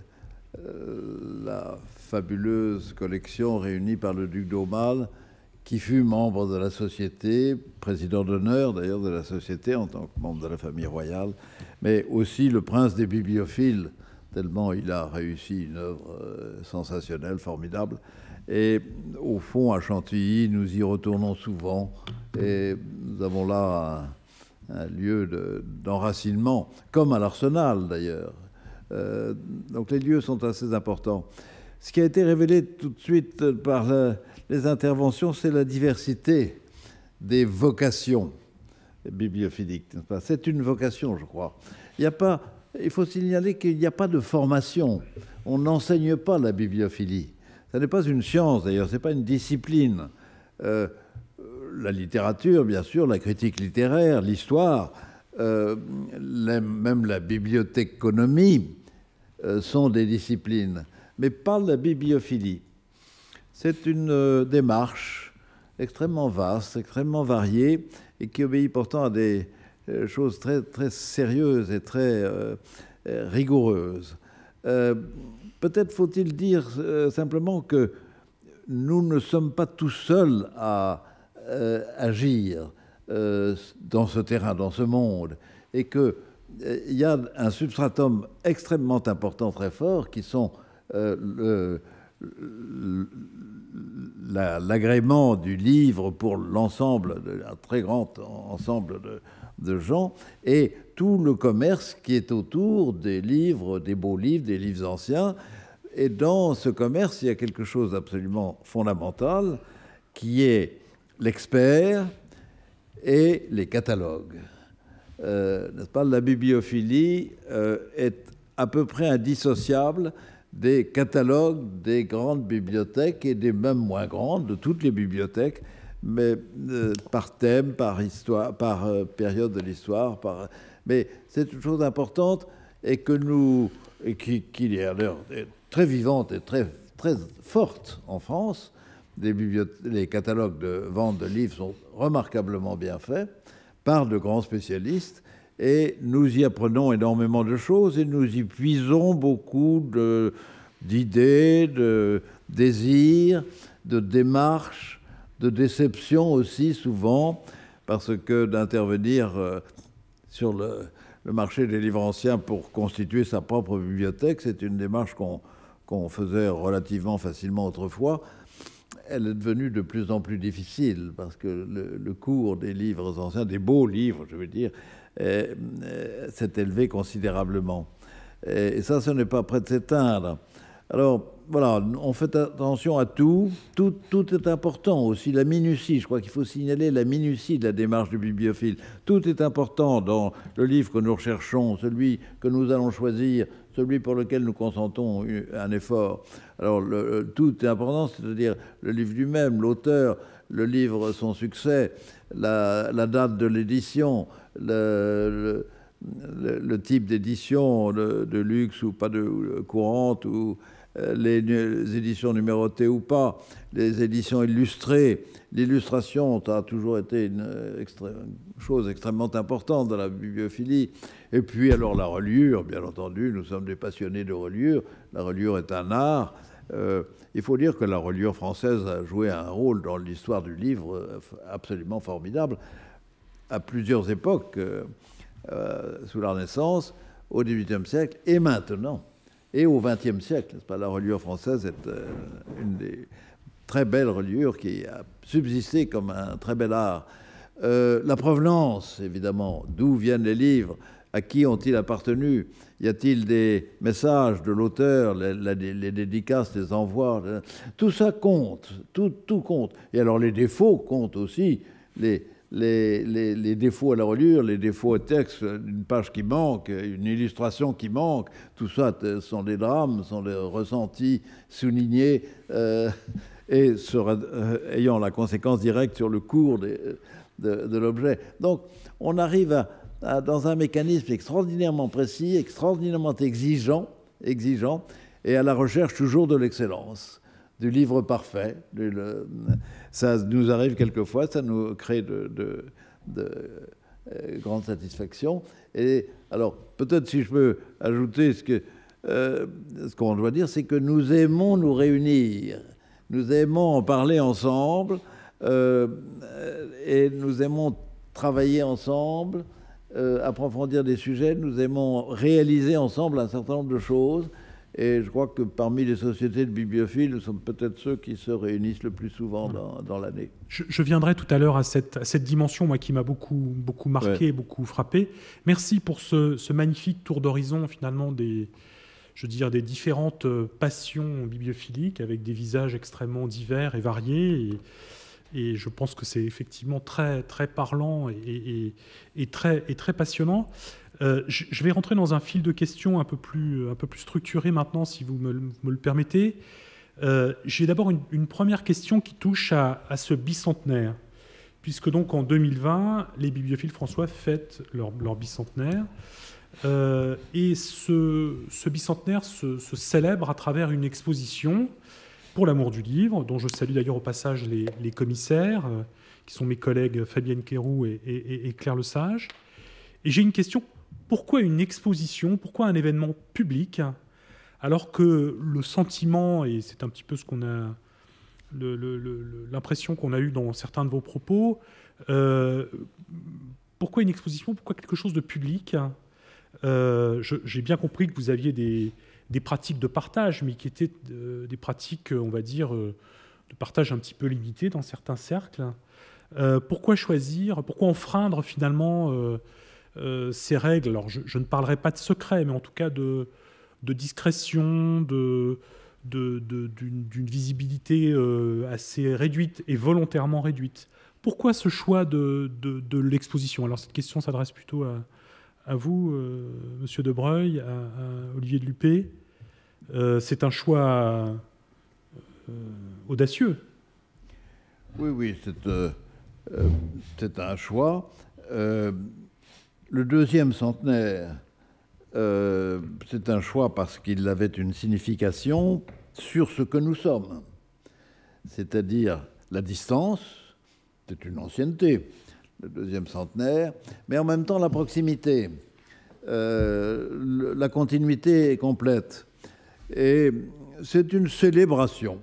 euh, la fabuleuse collection réunie par le duc d'Aumale, qui fut membre de la Société, président d'honneur d'ailleurs de la Société en tant que membre de la famille royale, mais aussi le prince des bibliophiles, tellement il a réussi une œuvre euh, sensationnelle, formidable. Et au fond, à Chantilly, nous y retournons souvent et nous avons là un, un lieu de, d'enracinement, comme à l'Arsenal d'ailleurs. Euh, donc les lieux sont assez importants. Ce qui a été révélé tout de suite par le, les interventions, c'est la diversité des vocations bibliophiliques. C'est une vocation, je crois. Il n'y a pas, il faut signaler qu'il n'y a pas de formation. On n'enseigne pas la bibliophilie. Ce n'est pas une science, d'ailleurs, ce n'est pas une discipline. Euh, la littérature, bien sûr, la critique littéraire, l'histoire, euh, la, même la bibliothéconomie euh, sont des disciplines, mais pas la bibliophilie. C'est une euh, démarche extrêmement vaste, extrêmement variée, et qui obéit pourtant à des euh, choses très, très sérieuses et très euh, rigoureuses. Euh, Peut-être faut-il dire euh, simplement que nous ne sommes pas tout seuls à euh, agir euh, dans ce terrain, dans ce monde, et qu'il euh, y a un substratum extrêmement important, très fort, qui sont euh, le, le, la, l'agrément du livre pour l'ensemble, un très grand ensemble de, de gens, et tout le commerce qui est autour des livres, des beaux livres, des livres anciens. Et dans ce commerce, il y a quelque chose d'absolument fondamental, qui est l'expert et les catalogues. Euh, n'est-ce pas? La bibliophilie euh, est à peu près indissociable des catalogues des grandes bibliothèques et des même moins grandes, de toutes les bibliothèques, mais euh, par thème, par histoire, par euh, période de l'histoire. Par... Mais c'est une chose importante et que nous, et qui, qui est à l'heure très vivante et très, très forte en France. Les, les catalogues de vente de livres sont remarquablement bien faits par de grands spécialistes et nous y apprenons énormément de choses et nous y puisons beaucoup de, d'idées, de désirs, de démarches, de déceptions aussi souvent, parce que d'intervenir euh, sur le, le marché des livres anciens pour constituer sa propre bibliothèque, c'est une démarche qu'on qu'on faisait relativement facilement autrefois. Elle est devenue de plus en plus difficile parce que le, le cours des livres anciens, des beaux livres, je veux dire, euh, euh, s'est élevé considérablement. Et, et ça, ce n'est pas près de s'éteindre. Alors, voilà, on fait attention à tout. tout. Tout est important aussi. La minutie, je crois qu'il faut signaler la minutie de la démarche du bibliophile. Tout est important dans le livre que nous recherchons, celui que nous allons choisir, celui pour lequel nous consentons un effort. Alors, le, tout est important, c'est-à-dire le livre lui-même, l'auteur, le livre, son succès, la, la date de l'édition, le, le, le type d'édition de, de luxe ou pas de courante, ou, les, les éditions numérotées ou pas, les éditions illustrées. L'illustration a toujours été une, extré une chose extrêmement importante dans la bibliophilie. Et puis alors la reliure, bien entendu, nous sommes des passionnés de reliure. La reliure est un art. Euh, il faut dire que la reliure française a joué un rôle dans l'histoire du livre absolument formidable à plusieurs époques, euh, euh, sous la Renaissance, au dix-huitième siècle et maintenant, et au vingtième siècle. N'est-ce pas ? La reliure française est euh, une des très belles reliures qui a subsisté comme un très bel art. Euh, la provenance, évidemment, d'où viennent les livres, à qui ont-ils appartenu? Y a-t-il des messages de l'auteur, les, les, les dédicaces, les envois? Tout ça compte, tout, tout compte. Et alors les défauts comptent aussi, les, les, les, les défauts à la reliure, les défauts au texte, une page qui manque, une illustration qui manque, tout ça sont des drames, sont des ressentis soulignés euh, et sera, euh, ayant la conséquence directe sur le cours des, de, de l'objet. Donc on arrive à dans un mécanisme extraordinairement précis, extraordinairement exigeant, exigeant, et à la recherche toujours de l'excellence, du livre parfait. Du, le, ça nous arrive quelquefois, ça nous crée de, de, de euh, grande satisfaction. Et alors, peut-être si je peux ajouter ce que euh, ce qu'on doit dire, c'est que nous aimons nous réunir, nous aimons en parler ensemble, euh, et nous aimons travailler ensemble, Euh, approfondir des sujets, nous aimons réaliser ensemble un certain nombre de choses, et je crois que parmi les sociétés de bibliophiles, nous sommes peut-être ceux qui se réunissent le plus souvent dans, dans l'année. Je, je viendrai tout à l'heure à cette, à cette dimension, moi, qui m'a beaucoup, beaucoup marqué, ouais. beaucoup frappé. Merci pour ce, ce magnifique tour d'horizon, finalement, des, je veux dire, des différentes passions bibliophiliques, avec des visages extrêmement divers et variés, et, Et je pense que c'est effectivement très, très parlant et, et, et, très, et très passionnant. Euh, je, je vais rentrer dans un fil de questions un peu plus, un peu plus structuré maintenant, si vous me, me le permettez. Euh, J'ai d'abord une, une première question qui touche à, à ce bicentenaire, puisque donc en deux mille vingt, les bibliophiles François fêtent leur, leur bicentenaire. Euh, et ce, ce bicentenaire se, se célèbre à travers une exposition pour l'amour du livre, dont je salue d'ailleurs au passage les, les commissaires, euh, qui sont mes collègues Fabienne Quéroux et, et, et Claire Lesage. Et j'ai une question, pourquoi une exposition, pourquoi un événement public, alors que le sentiment, et c'est un petit peu ce qu'on a, l'impression qu'on a eue dans certains de vos propos, euh, pourquoi une exposition, pourquoi quelque chose de public? euh, J'ai bien compris que vous aviez des... des pratiques de partage, mais qui étaient euh, des pratiques, on va dire, euh, de partage un petit peu limitées dans certains cercles. Euh, pourquoi choisir, pourquoi enfreindre finalement euh, euh, ces règles? Alors, je, je ne parlerai pas de secret, mais en tout cas de, de discrétion, de, de, de, d'une visibilité euh, assez réduite et volontairement réduite. Pourquoi ce choix de, de, de l'exposition? Alors, cette question s'adresse plutôt à, à vous, euh, Monsieur de Breuil, à, à Olivier de Lupé. Euh, c'est un choix euh, audacieux. Oui, oui, c'est euh, euh, un choix. Euh, le deuxième centenaire, euh, c'est un choix parce qu'il avait une signification sur ce que nous sommes, c'est-à-dire la distance, c'est une ancienneté, le deuxième centenaire, mais en même temps la proximité, euh, la continuité est complète. Et c'est une célébration.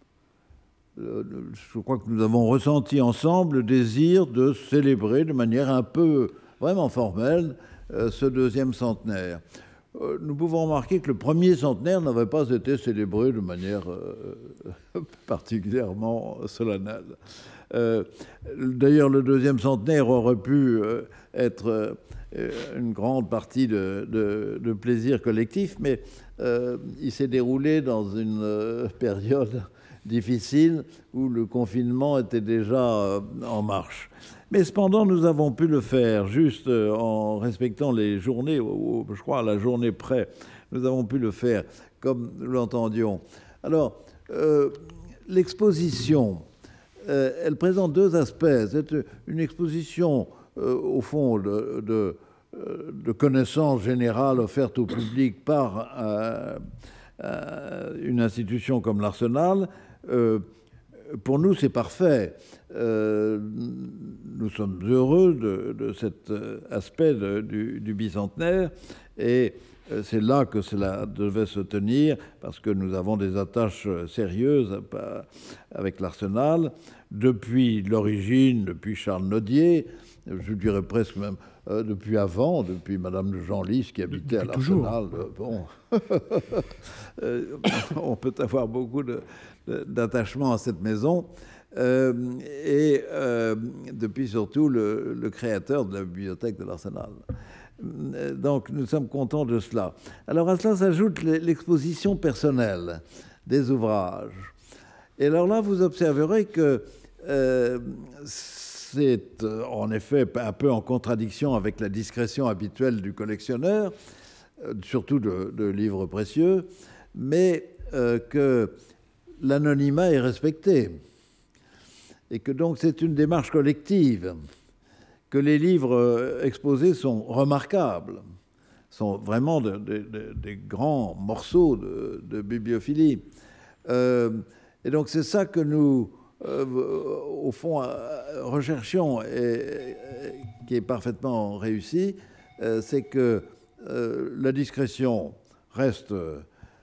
Je crois que nous avons ressenti ensemble le désir de célébrer de manière un peu vraiment formelle ce deuxième centenaire. Nous pouvons remarquer que le premier centenaire n'avait pas été célébré de manière particulièrement solennelle. D'ailleurs, le deuxième centenaire aurait pu être une grande partie de, de, de plaisir collectif, mais euh, il s'est déroulé dans une euh, période difficile où le confinement était déjà euh, en marche. Mais cependant, nous avons pu le faire juste euh, en respectant les journées, ou, je crois à la journée près, nous avons pu le faire comme nous l'entendions. Alors, euh, l'exposition, euh, elle présente deux aspects. C'est une exposition, euh, au fond, de... de de connaissances générales offertes au public par euh, euh, une institution comme l'Arsenal, euh, pour nous, c'est parfait. Euh, nous sommes heureux de, de cet aspect de, du, du bicentenaire, et c'est là que cela devait se tenir, parce que nous avons des attaches sérieuses avec l'Arsenal, depuis l'origine, depuis Charles Nodier, je dirais presque même euh, depuis avant, depuis Madame de Genlis qui habitait depuis à l'Arsenal. Euh, bon, euh, on peut avoir beaucoup de, de, d'attachement à cette maison. Euh, et euh, depuis surtout le, le créateur de la bibliothèque de l'Arsenal. Donc nous sommes contents de cela. Alors à cela s'ajoute l'exposition personnelle des ouvrages. Et alors là, vous observerez que euh, c'est en effet un peu en contradiction avec la discrétion habituelle du collectionneur, euh, surtout de, de livres précieux, mais euh, que l'anonymat est respecté. Et que donc c'est une démarche collective, que les livres exposés sont remarquables, sont vraiment de, de, de, des grands morceaux de, de bibliophilie. Euh, et donc c'est ça que nous, euh, au fond, euh, recherchions et, et qui est parfaitement réussi, euh, c'est que euh, la discrétion reste euh,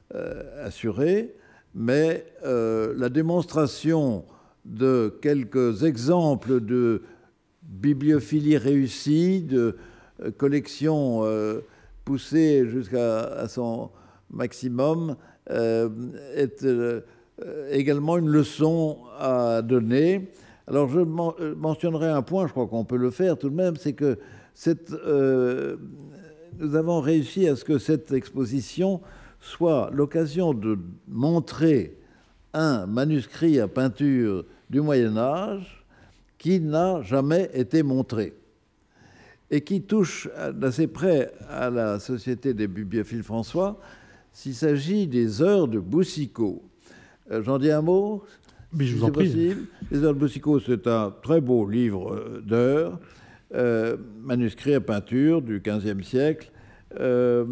assurée, mais euh, la démonstration de quelques exemples de bibliophilie réussie, de collection euh, poussée jusqu'à son maximum, euh, est euh, également une leçon à donner. Alors je mentionnerai un point, je crois qu'on peut le faire tout de même, c'est que cette, euh, nous avons réussi à ce que cette exposition soit l'occasion de montrer un manuscrit à peinture du Moyen-Âge qui n'a jamais été montré et qui touche d'assez près à la Société des bibliophiles François, s'il s'agit des Heures de Boucicaut. J'en dis un mot, mais je si vous en prie. Possible. Les Heures de Boucicaut, c'est un très beau livre d'heures, euh, manuscrit à peinture du quinzième siècle, euh,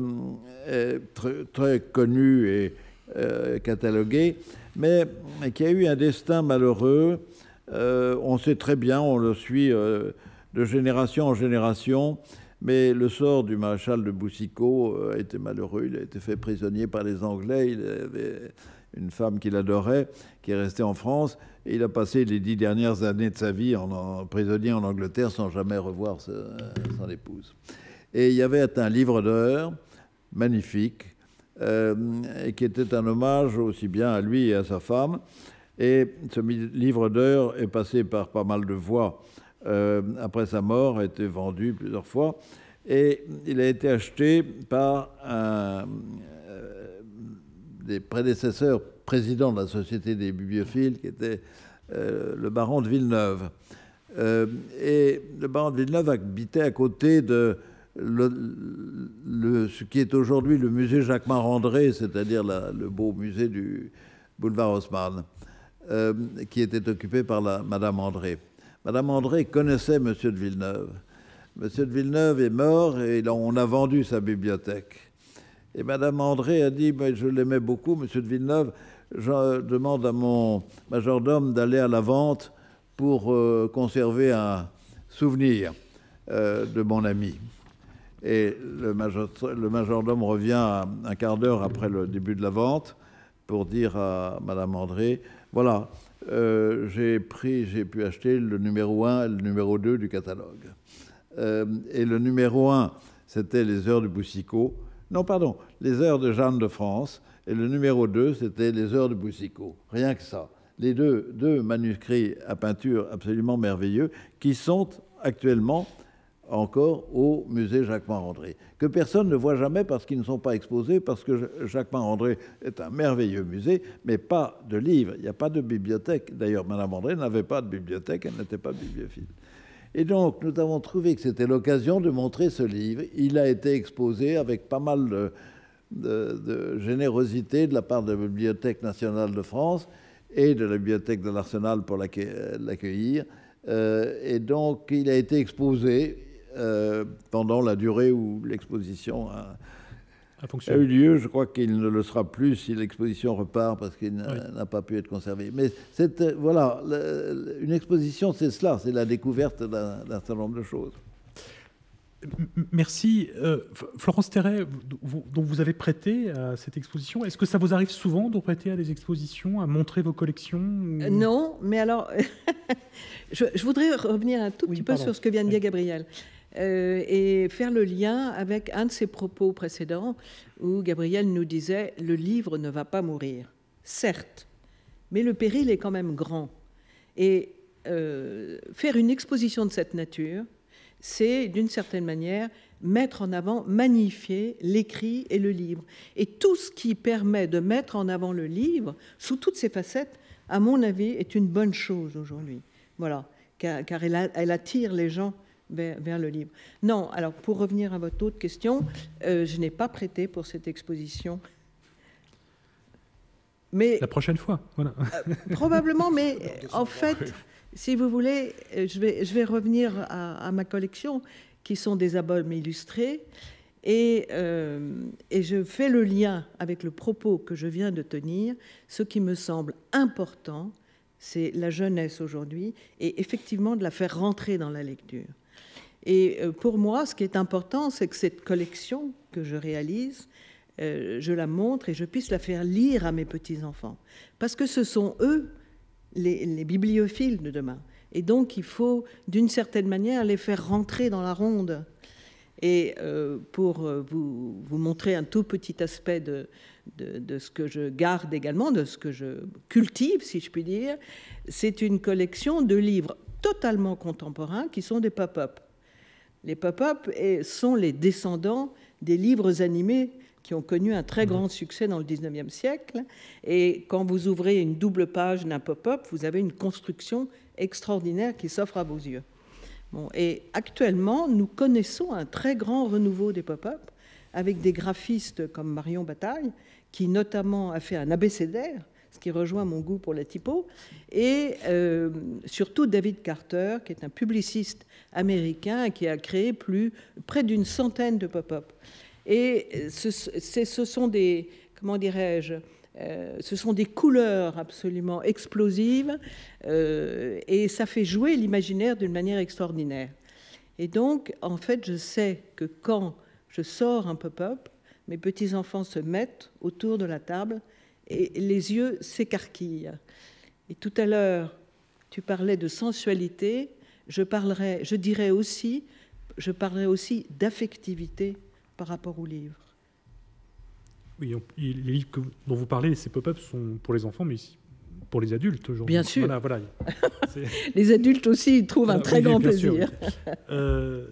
très, très connu et euh, catalogué, mais qui a eu un destin malheureux. Euh, on sait très bien, on le suit euh, de génération en génération, mais le sort du maréchal de Boucicaut euh, a été malheureux. Il a été fait prisonnier par les Anglais. Il avait une femme qu'il adorait, qui est restée en France, et il a passé les dix dernières années de sa vie en, en prisonnier en Angleterre sans jamais revoir ce, son épouse. Et il y avait un livre d'heures magnifique, euh, et qui était un hommage aussi bien à lui et à sa femme. Et ce livre d'heures est passé par pas mal de voix euh, après sa mort, a été vendu plusieurs fois, et il a été acheté par un euh, des prédécesseurs président de la Société des bibliophiles, qui était euh, le baron de Villeneuve. Euh, et le baron de Villeneuve habitait à côté de le, le, ce qui est aujourd'hui le musée Jacquemart-André, c'est-à-dire la, le beau musée du boulevard Haussmann. Euh, qui était occupé par la, Madame André. Madame André connaissait M. de Villeneuve. M. de Villeneuve est mort et on a vendu sa bibliothèque. Et Madame André a dit, ben, je l'aimais beaucoup, M. de Villeneuve, je demande à mon majordome d'aller à la vente pour euh, conserver un souvenir euh, de mon ami. Et le, major, le majordome revient un quart d'heure après le début de la vente pour dire à Madame André, voilà, euh, j'ai pris, j'ai pu acheter le numéro un et le numéro deux du catalogue. Euh, et le numéro un, c'était les Heures de Boucicaut. Non, pardon, les Heures de Jeanne de France. Et le numéro deux, c'était les Heures de Boucicaut. Rien que ça. Les deux, deux manuscrits à peinture absolument merveilleux qui sont actuellement encore au musée Jacquemart-André, que personne ne voit jamais parce qu'ils ne sont pas exposés, parce que Jacquemart-André est un merveilleux musée, mais pas de livres, il n'y a pas de bibliothèque. D'ailleurs, Madame André n'avait pas de bibliothèque, elle n'était pas bibliophile. Et donc, nous avons trouvé que c'était l'occasion de montrer ce livre. Il a été exposé avec pas mal de, de, de générosité de la part de la Bibliothèque nationale de France et de la Bibliothèque de l'Arsenal pour l'accueillir. Euh, et donc, il a été exposé Euh, pendant la durée où l'exposition a, a eu lieu. Je crois qu'il ne le sera plus si l'exposition repart parce qu'il n'a oui. pas pu être conservé. Mais c'est, voilà, une exposition, c'est cela, c'est la découverte d'un certain nombre de choses. Merci. Euh, Florence Terray, vous, dont vous avez prêté à cette exposition, est-ce que ça vous arrive souvent de prêter à des expositions, à montrer vos collections ou... euh, Non, mais alors, je, je voudrais revenir un tout oui, petit pardon. peu sur ce que vient de dire Gabriel euh, et faire le lien avec un de ses propos précédents où Gabriel nous disait « le livre ne va pas mourir ». Certes, mais le péril est quand même grand. Et euh, faire une exposition de cette nature, c'est, d'une certaine manière, mettre en avant, magnifier l'écrit et le livre. Et tout ce qui permet de mettre en avant le livre, sous toutes ses facettes, à mon avis, est une bonne chose aujourd'hui. Voilà, car, car elle, a, elle attire les gens vers, vers le livre. Non, alors, pour revenir à votre autre question, euh, je n'ai pas prêté pour cette exposition. Mais, la prochaine fois, voilà. Euh, probablement, mais en fait... Si vous voulez, je vais, je vais revenir à, à ma collection, qui sont des albums illustrés, et, euh, et je fais le lien avec le propos que je viens de tenir. Ce qui me semble important, c'est la jeunesse aujourd'hui, et effectivement de la faire rentrer dans la lecture. Et pour moi, ce qui est important, c'est que cette collection que je réalise, euh, je la montre et je puisse la faire lire à mes petits-enfants. Parce que ce sont eux Les, les bibliophiles de demain. Et donc, il faut, d'une certaine manière, les faire rentrer dans la ronde. Et euh, pour vous, vous montrer un tout petit aspect de, de, de ce que je garde également, de ce que je cultive, si je puis dire, c'est une collection de livres totalement contemporains qui sont des pop-up. Les pop-up sont les descendants des livres animés qui ont connu un très grand succès dans le dix-neuvième siècle. Et quand vous ouvrez une double page d'un pop-up, vous avez une construction extraordinaire qui s'offre à vos yeux. Bon, et actuellement, nous connaissons un très grand renouveau des pop-up, avec des graphistes comme Marion Bataille, qui notamment a fait un abécédaire, ce qui rejoint mon goût pour la typo, et euh, surtout David Carter, qui est un publiciste américain et qui a créé plus, près d'une centaine de pop-up. Et ce, ce sont des, comment dirais-je, euh, ce sont des couleurs absolument explosives euh, et ça fait jouer l'imaginaire d'une manière extraordinaire. Et donc, en fait, je sais que quand je sors un pop-up, mes petits-enfants se mettent autour de la table et les yeux s'écarquillent. Et tout à l'heure, tu parlais de sensualité, je, parlerai, je dirais aussi, je parlerai aussi d'affectivité par rapport aux livres. Oui, on, les livres que, dont vous parlez, ces pop-ups sont pour les enfants, mais pour les adultes aujourd'hui. Bien sûr. Voilà, voilà. Les adultes aussi ils trouvent voilà, un très oui, grand plaisir. Sûr, oui. euh,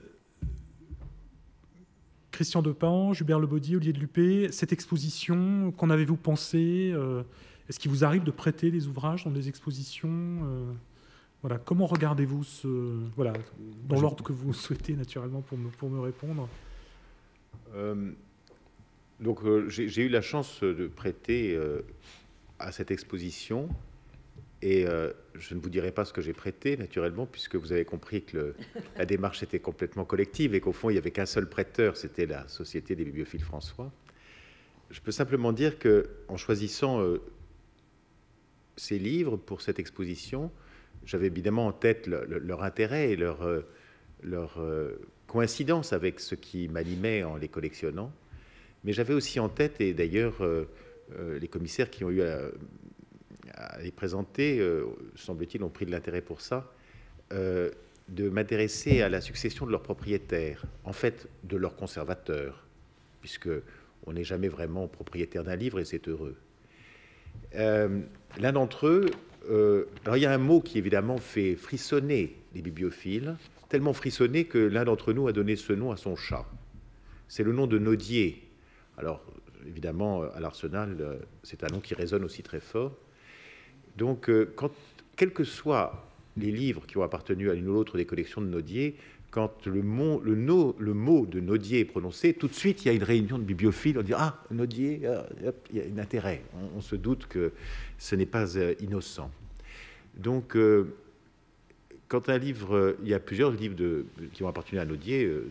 Christian Depan, Hubert Lebaudy, Olivier de Lupé, cette exposition, qu'en avez-vous pensé? euh, Est-ce qu'il vous arrive de prêter des ouvrages dans des expositions? euh, Voilà, comment regardez-vous ce... Voilà, dans l'ordre que vous souhaitez, naturellement, pour me, pour me répondre. Euh, donc euh, j'ai eu la chance de prêter euh, à cette exposition et euh, je ne vous dirai pas ce que j'ai prêté naturellement puisque vous avez compris que le, la démarche était complètement collective et qu'au fond il n'y avait qu'un seul prêteur, c'était la Société des bibliophiles François. Je peux simplement dire que en choisissant euh, ces livres pour cette exposition, j'avais évidemment en tête le, le, leur intérêt et leur, euh, leur euh, coïncidence avec ce qui m'animait en les collectionnant, mais j'avais aussi en tête, et d'ailleurs euh, euh, les commissaires qui ont eu à, à les présenter, euh, semble-t-il, ont pris de l'intérêt pour ça, euh, de m'intéresser à la succession de leurs propriétaires, en fait de leurs conservateurs, puisque on n'est jamais vraiment propriétaire d'un livre et c'est heureux. Euh, L'un d'entre eux, euh, alors il y a un mot qui évidemment fait frissonner les bibliophiles, tellement frissonné que l'un d'entre nous a donné ce nom à son chat. C'est le nom de Nodier. Alors, évidemment, à l'Arsenal, c'est un nom qui résonne aussi très fort. Donc, quand, quels que soient les livres qui ont appartenu à l'une ou l'autre des collections de Nodier, quand le mot, le, no, le mot de Nodier est prononcé, tout de suite, il y a une réunion de bibliophiles. On dit « Ah, Nodier, hop, il y a un intérêt. » on, on se doute que ce n'est pas innocent. Donc, euh, quand un livre, il y a plusieurs livres de, qui ont appartenu à Nodier, euh,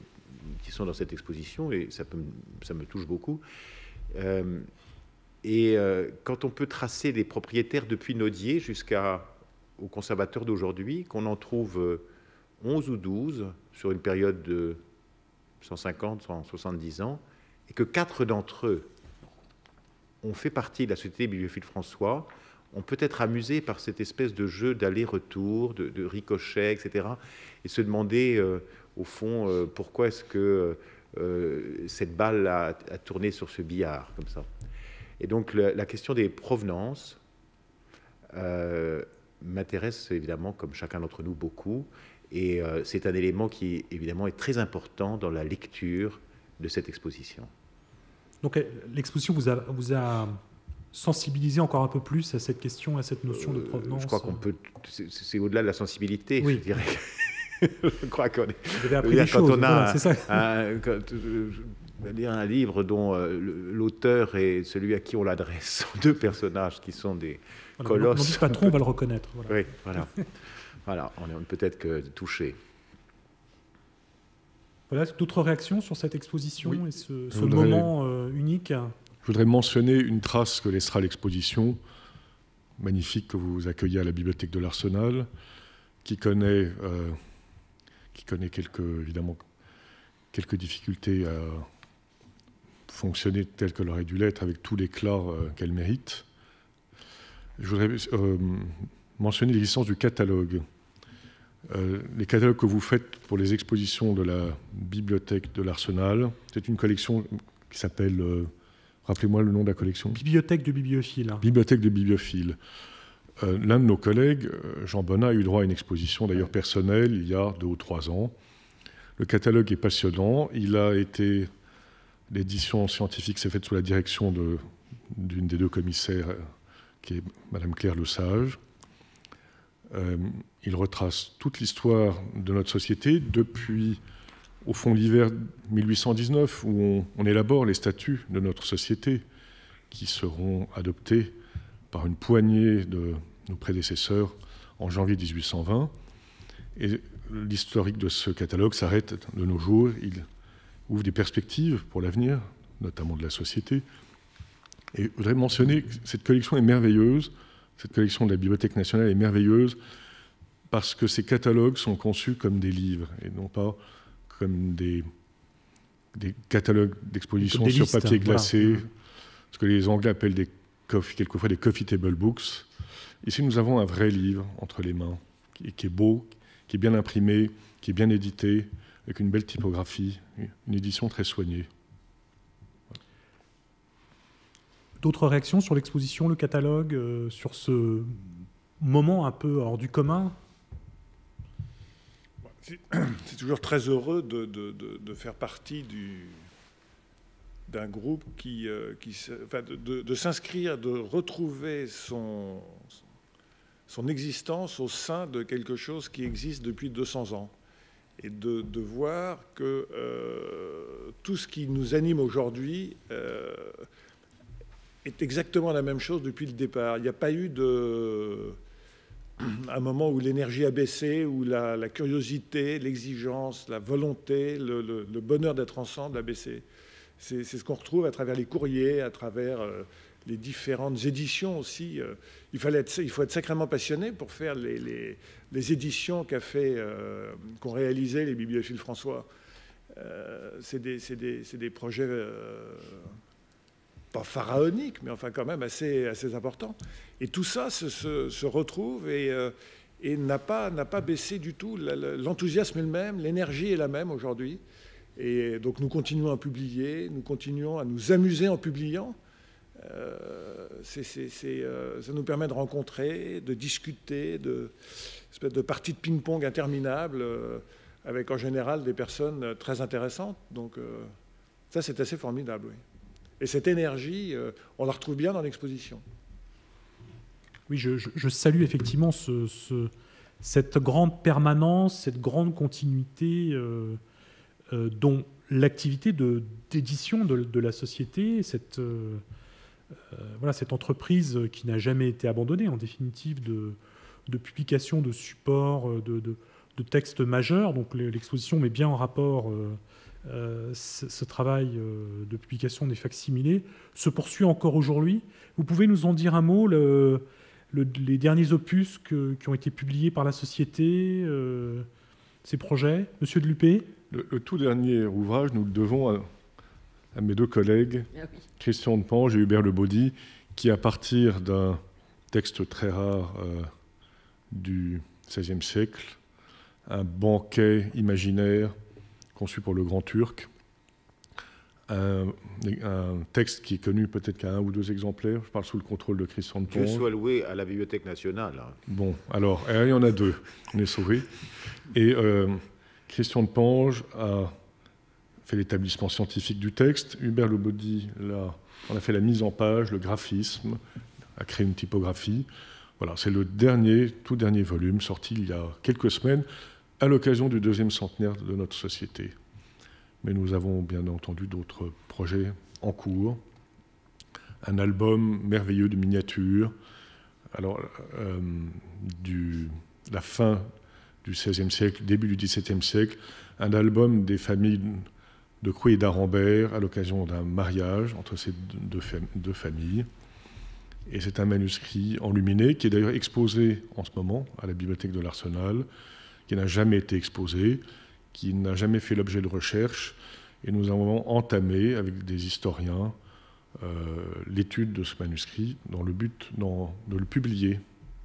qui sont dans cette exposition, et ça, peut, ça me touche beaucoup. Euh, et euh, quand on peut tracer les propriétaires depuis Nodier jusqu'aux conservateurs d'aujourd'hui, qu'on en trouve onze ou douze sur une période de cent cinquante, cent soixante-dix ans, et que quatre d'entre eux ont fait partie de la Société Bibliophile François, on peut être amusé par cette espèce de jeu d'aller-retour, de, de ricochet, et cetera, et se demander, euh, au fond, euh, pourquoi est-ce que euh, cette balle a, a tourné sur ce billard, comme ça. Et donc, la, la question des provenances euh, m'intéresse, évidemment, comme chacun d'entre nous, beaucoup, et euh, c'est un élément qui, évidemment, est très important dans la lecture de cette exposition. Donc, l'exposition vous a... Vous a... sensibiliser encore un peu plus à cette question, à cette notion de provenance. Euh, je crois qu'on peut... C'est au-delà de la sensibilité, oui. je dirais. Je crois qu'on est... Vous avez appris des choses, quand on a voilà, c'est ça. Un, quand, lire un livre dont euh, l'auteur est celui à qui on l'adresse, deux personnages qui sont des voilà, colosses... Non, non, pas trop, on va le reconnaître. Voilà. Oui, voilà. Voilà, on est peut-être que touché. Voilà, d'autres réactions sur cette exposition oui. et ce, ce voudrais... moment euh, unique? Je voudrais mentionner une trace que laissera l'exposition, magnifique, que vous accueillez à la Bibliothèque de l'Arsenal, qui connaît, euh, qui connaît quelques, évidemment, quelques difficultés à fonctionner tel qu'elle aurait dû l'être, avec tout l'éclat euh, qu'elle mérite. Je voudrais euh, mentionner l'existence du catalogue. Euh, les catalogues que vous faites pour les expositions de la Bibliothèque de l'Arsenal, c'est une collection qui s'appelle... Euh, Rappelez-moi le nom de la collection. Bibliothèque de bibliophiles. Bibliothèque de bibliophiles. Euh, L'un de nos collègues, Jean Bonnat, a eu droit à une exposition, d'ailleurs personnelle, il y a deux ou trois ans. Le catalogue est passionnant. Il a été... L'édition scientifique s'est faite sous la direction de, d'une des deux commissaires, qui est Madame Claire Lesage. Euh, il retrace toute l'histoire de notre société depuis... au fond, l'hiver mille huit cent dix-neuf, où on, on élabore les statuts de notre société qui seront adoptés par une poignée de nos prédécesseurs en janvier mille huit cent vingt. Et l'historique de ce catalogue s'arrête de nos jours. Il ouvre des perspectives pour l'avenir, notamment de la société. Et je voudrais mentionner que cette collection est merveilleuse. Cette collection de la Bibliothèque nationale est merveilleuse parce que ces catalogues sont conçus comme des livres et non pas comme des, des catalogues d'exposition sur listes, papier glacé, voilà. Ce que les Anglais appellent des coffee, quelquefois des coffee table books. Ici, nous avons un vrai livre entre les mains, qui, qui est beau, qui est bien imprimé, qui est bien édité, avec une belle typographie, une édition très soignée. D'autres réactions sur l'exposition, le catalogue, euh, sur ce moment un peu hors du commun ? C'est toujours très heureux de, de, de, de faire partie du, d'un groupe qui, euh, qui enfin de, de, de s'inscrire, de retrouver son, son existence au sein de quelque chose qui existe depuis deux cents ans. Et de, de voir que euh, tout ce qui nous anime aujourd'hui euh, est exactement la même chose depuis le départ. Il n'y a pas eu de... un moment où l'énergie a baissé, où la, la curiosité, l'exigence, la volonté, le, le, le bonheur d'être ensemble a baissé. C'est ce qu'on retrouve à travers les courriers, à travers euh, les différentes éditions aussi. Euh, il, fallait être, il faut être sacrément passionné pour faire les, les, les éditions qu'a fait, euh, qu'ont réalisé les bibliophiles François. Euh, c'est des, des, des projets... Euh, pas pharaonique, mais enfin quand même assez, assez important. Et tout ça se, se, se retrouve et, euh, et n'a pas, n'a pas baissé du tout. L'enthousiasme est le même, l'énergie est la même aujourd'hui. Et donc nous continuons à publier, nous continuons à nous amuser en publiant. Euh, c'est, c'est, c'est, euh, ça nous permet de rencontrer, de discuter, de, espèce de parties de ping-pong interminables, euh, avec en général des personnes très intéressantes. Donc euh, ça c'est assez formidable, oui. Et cette énergie, euh, on la retrouve bien dans l'exposition. Oui, je, je, je salue effectivement ce, ce, cette grande permanence, cette grande continuité euh, euh, dont l'activité d'édition de, de, de la société, cette, euh, euh, voilà, cette entreprise qui n'a jamais été abandonnée, en définitive, de, de publication, de support, de, de, de textes majeurs. Donc l'exposition met bien en rapport euh, euh, ce, ce travail euh, de publication des facsimilés, se poursuit encore aujourd'hui. Vous pouvez nous en dire un mot, le, le, les derniers opus que, qui ont été publiés par la Société, euh, ces projets, Monsieur de Lupé? le, le tout dernier ouvrage, nous le devons à, à mes deux collègues, ah oui. Christian de Pange et Hubert Le Baudy, qui, à partir d'un texte très rare euh, du seizième siècle, un banquet imaginaire conçu pour le Grand Turc, un, un texte qui est connu peut-être qu'à un ou deux exemplaires, je parle sous le contrôle de Christian de Pange. Dieu soit loué à la Bibliothèque nationale. Hein. Bon, alors, il y en a deux, on est sauvés. Et euh, Christian de Pange a fait l'établissement scientifique du texte, Hubert Le Baudy là, on a fait la mise en page, le graphisme, a créé une typographie. Voilà, c'est le dernier, tout dernier volume sorti il y a quelques semaines à l'occasion du deuxième centenaire de notre société. Mais nous avons bien entendu d'autres projets en cours. Un album merveilleux de miniatures, alors euh, du la fin du seizième siècle, début du dix-septième siècle, un album des familles de Crouy et d'Arambert à l'occasion d'un mariage entre ces deux, deux familles. Et c'est un manuscrit enluminé qui est d'ailleurs exposé en ce moment à la bibliothèque de l'Arsenal, qui n'a jamais été exposé, qui n'a jamais fait l'objet de recherche. Et nous avons entamé avec des historiens euh, l'étude de ce manuscrit dans le but dans, de le publier.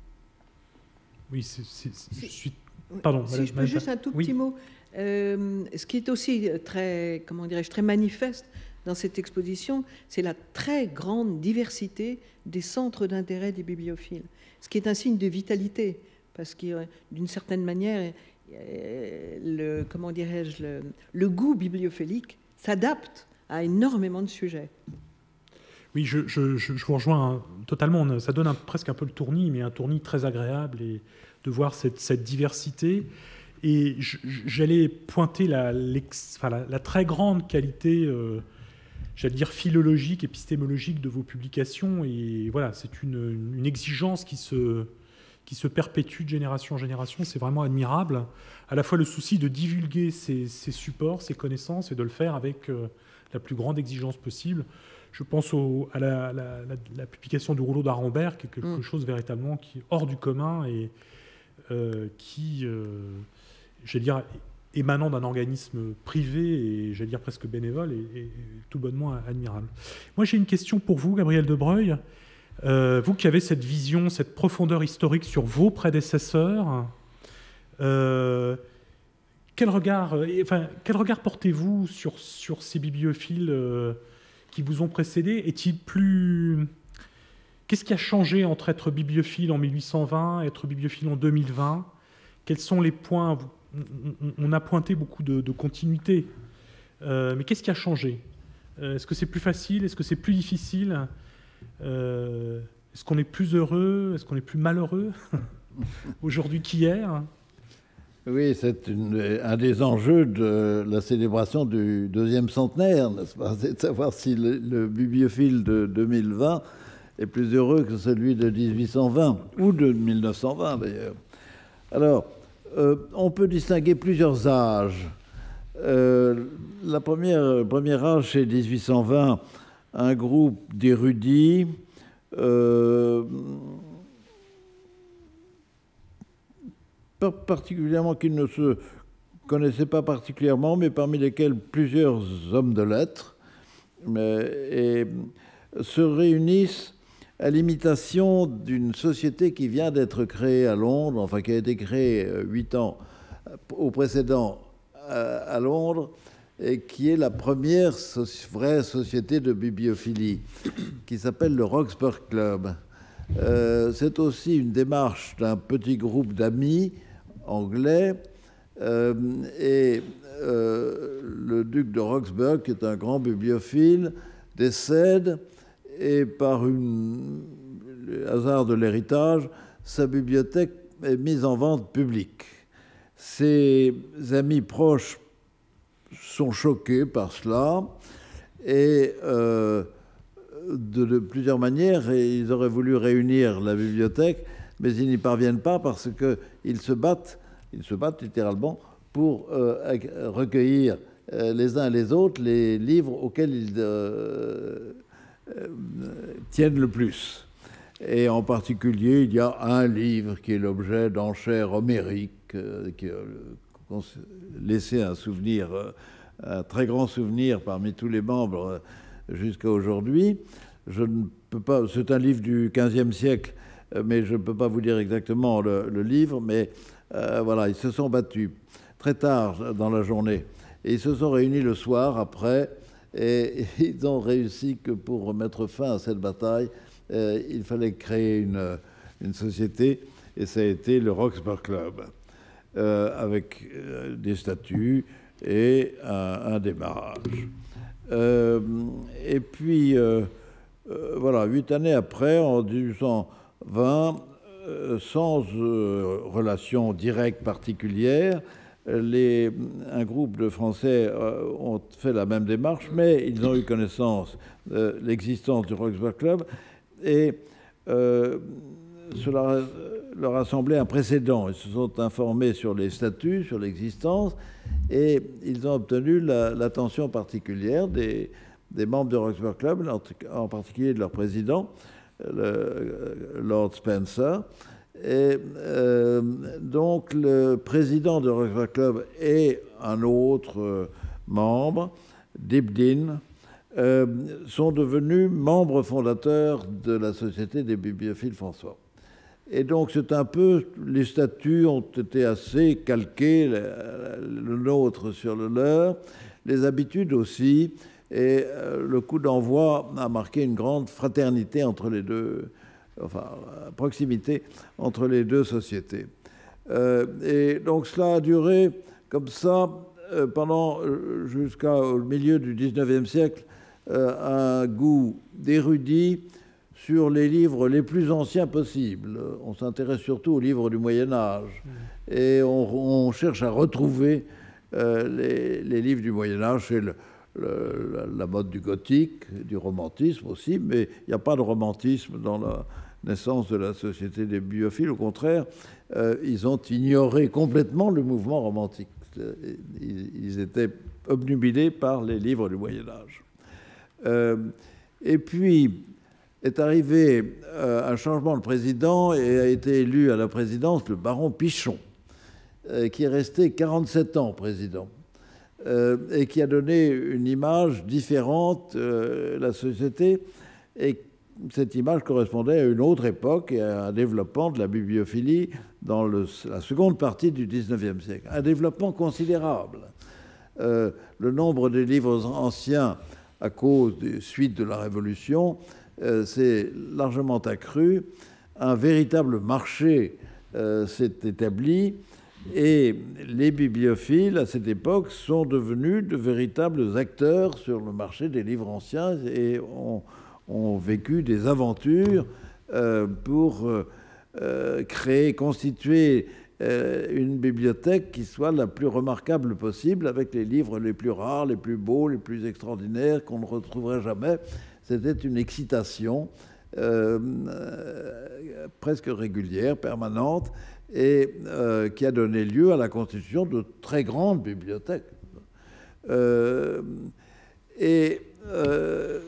Oui, c'est, c'est, c'est, je suis... Pardon. Si je peux juste un tout petit oui. mot. Euh, ce qui est aussi très, comment dirais-je, très manifeste dans cette exposition, c'est la très grande diversité des centres d'intérêt des bibliophiles, ce qui est un signe de vitalité, parce que d'une certaine manière, le, comment dirais-je, le, le goût bibliophilique s'adapte à énormément de sujets. Oui, je, je, je vous rejoins totalement. Ça donne un, presque un peu le tournis, mais un tournis très agréable, et de voir cette, cette diversité. Et j'allais pointer la, enfin, la, la très grande qualité, euh, j'allais dire philologique, épistémologique de vos publications. Et voilà, c'est une, une exigence qui se, qui se perpétue de génération en génération. C'est vraiment admirable. À la fois le souci de divulguer ces, ces supports, ces connaissances, et de le faire avec euh, la plus grande exigence possible. Je pense au, à la, la, la, la publication du rouleau d'Arambert, qui est quelque mmh. chose véritablement qui est hors du commun et euh, qui... Euh, j'allais dire, émanant d'un organisme privé et, j'allais dire, presque bénévole, et, et tout bonnement admirable. Moi, j'ai une question pour vous, Gabriel De Breuil. Euh, vous qui avez cette vision, cette profondeur historique sur vos prédécesseurs, euh, quel regard, enfin, quel regard portez-vous sur, sur ces bibliophiles euh, qui vous ont précédés? Est-il plus... Qu'est-ce qui a changé entre être bibliophile en mille huit cent vingt et être bibliophile en deux mille vingt? Quels sont les points... On a pointé beaucoup de, de continuité, euh, mais qu'est-ce qui a changé? euh, Est-ce que c'est plus facile? Est-ce que c'est plus difficile? euh, Est-ce qu'on est plus heureux? Est-ce qu'on est plus malheureux aujourd'hui qu'hier? Oui, c'est une, un des enjeux de la célébration du deuxième centenaire, n'est-ce pas? C'est de savoir si le, le bibliophile de deux mille vingt est plus heureux que celui de dix-huit cent vingt, ou de mille neuf cent vingt d'ailleurs. Alors, Euh, on peut distinguer plusieurs âges. Euh, la première, le premier âge, c'est dix-huit cent vingt, un groupe d'érudits, euh, particulièrement qui ne se connaissaient pas particulièrement, mais parmi lesquels plusieurs hommes de lettres, mais, et se réunissent à l'imitation d'une société qui vient d'être créée à Londres, enfin qui a été créée huit ans au précédent à Londres, et qui est la première so- vraie société de bibliophilie, qui s'appelle le Roxburgh Club. Euh, c'est aussi une démarche d'un petit groupe d'amis anglais, euh, et euh, le duc de Roxburgh, qui est un grand bibliophile, décède, et par une, le hasard de l'héritage, sa bibliothèque est mise en vente publique. Ses amis proches sont choqués par cela, et euh, de, de plusieurs manières, et ils auraient voulu réunir la bibliothèque, mais ils n'y parviennent pas parce qu'ils se battent Ils se battent littéralement pour euh, recueillir euh, les uns et les autres les livres auxquels ils euh, euh, tiennent le plus. Et en particulier, il y a un livre qui est l'objet d'enchères homériques, euh, qui a euh, laissé un souvenir, euh, un très grand souvenir parmi tous les membres euh, jusqu'à aujourd'hui. Je ne peux pas. C'est un livre du quinzième siècle, euh, mais je ne peux pas vous dire exactement le, le livre. Mais euh, voilà, ils se sont battus très tard dans la journée. Et ils se sont réunis le soir après, et ils ont réussi que pour mettre fin à cette bataille, euh, il fallait créer une, une société, et ça a été le Roxburgh Club, euh, avec euh, des statuts et un, un démarrage. Euh, et puis, euh, euh, voilà, huit années après, en dix-huit cent vingt, euh, sans euh, relation directe particulière, Les, un groupe de Français euh, ont fait la même démarche, mais ils ont eu connaissance de l'existence du Roxburgh Club et euh, cela leur a semblé un précédent. Ils se sont informés sur les statuts, sur l'existence, et ils ont obtenu l'attention la, particulière des, des membres du Roxburgh Club, en particulier de leur président, le, Lord Spencer. Et euh, donc le président du Roxburgh Club et un autre euh, membre, Dibdin, euh, sont devenus membres fondateurs de la Société des bibliophiles François. Et donc c'est un peu, les statuts ont été assez calqués, le, le nôtre sur le leur, les habitudes aussi, et euh, le coup d'envoi a marqué une grande fraternité entre les deux, enfin, proximité entre les deux sociétés. Euh, et donc cela a duré comme ça euh, pendant euh, jusqu'au milieu du dix-neuvième siècle, euh, un goût d'érudit sur les livres les plus anciens possibles. On s'intéresse surtout aux livres du Moyen-Âge. Mmh. Et on, on cherche à retrouver euh, les, les livres du Moyen-Âge chez le, le, la, la mode du gothique, du romantisme aussi, mais il n'y a pas de romantisme dans la naissance de la Société des bibliophiles. Au contraire, euh, ils ont ignoré complètement le mouvement romantique. Ils, ils étaient obnubilés par les livres du Moyen-Âge. Euh, et puis est arrivé euh, un changement de président et a été élu à la présidence le baron Pichon, euh, qui est resté quarante-sept ans président, euh, et qui a donné une image différente euh, de la société. Et cette image correspondait à une autre époque et à un développement de la bibliophilie dans le, la seconde partie du dix-neuvième siècle. Un développement considérable. Euh, le nombre des livres anciens, à cause des suites de la Révolution, euh, s'est largement accru. Un véritable marché euh, s'est établi et les bibliophiles, à cette époque, sont devenus de véritables acteurs sur le marché des livres anciens et ont ont vécu des aventures euh, pour euh, créer, constituer euh, une bibliothèque qui soit la plus remarquable possible, avec les livres les plus rares, les plus beaux, les plus extraordinaires, qu'on ne retrouverait jamais. C'était une excitation euh, euh, presque régulière, permanente, et euh, qui a donné lieu à la constitution de très grandes bibliothèques. Euh, et euh,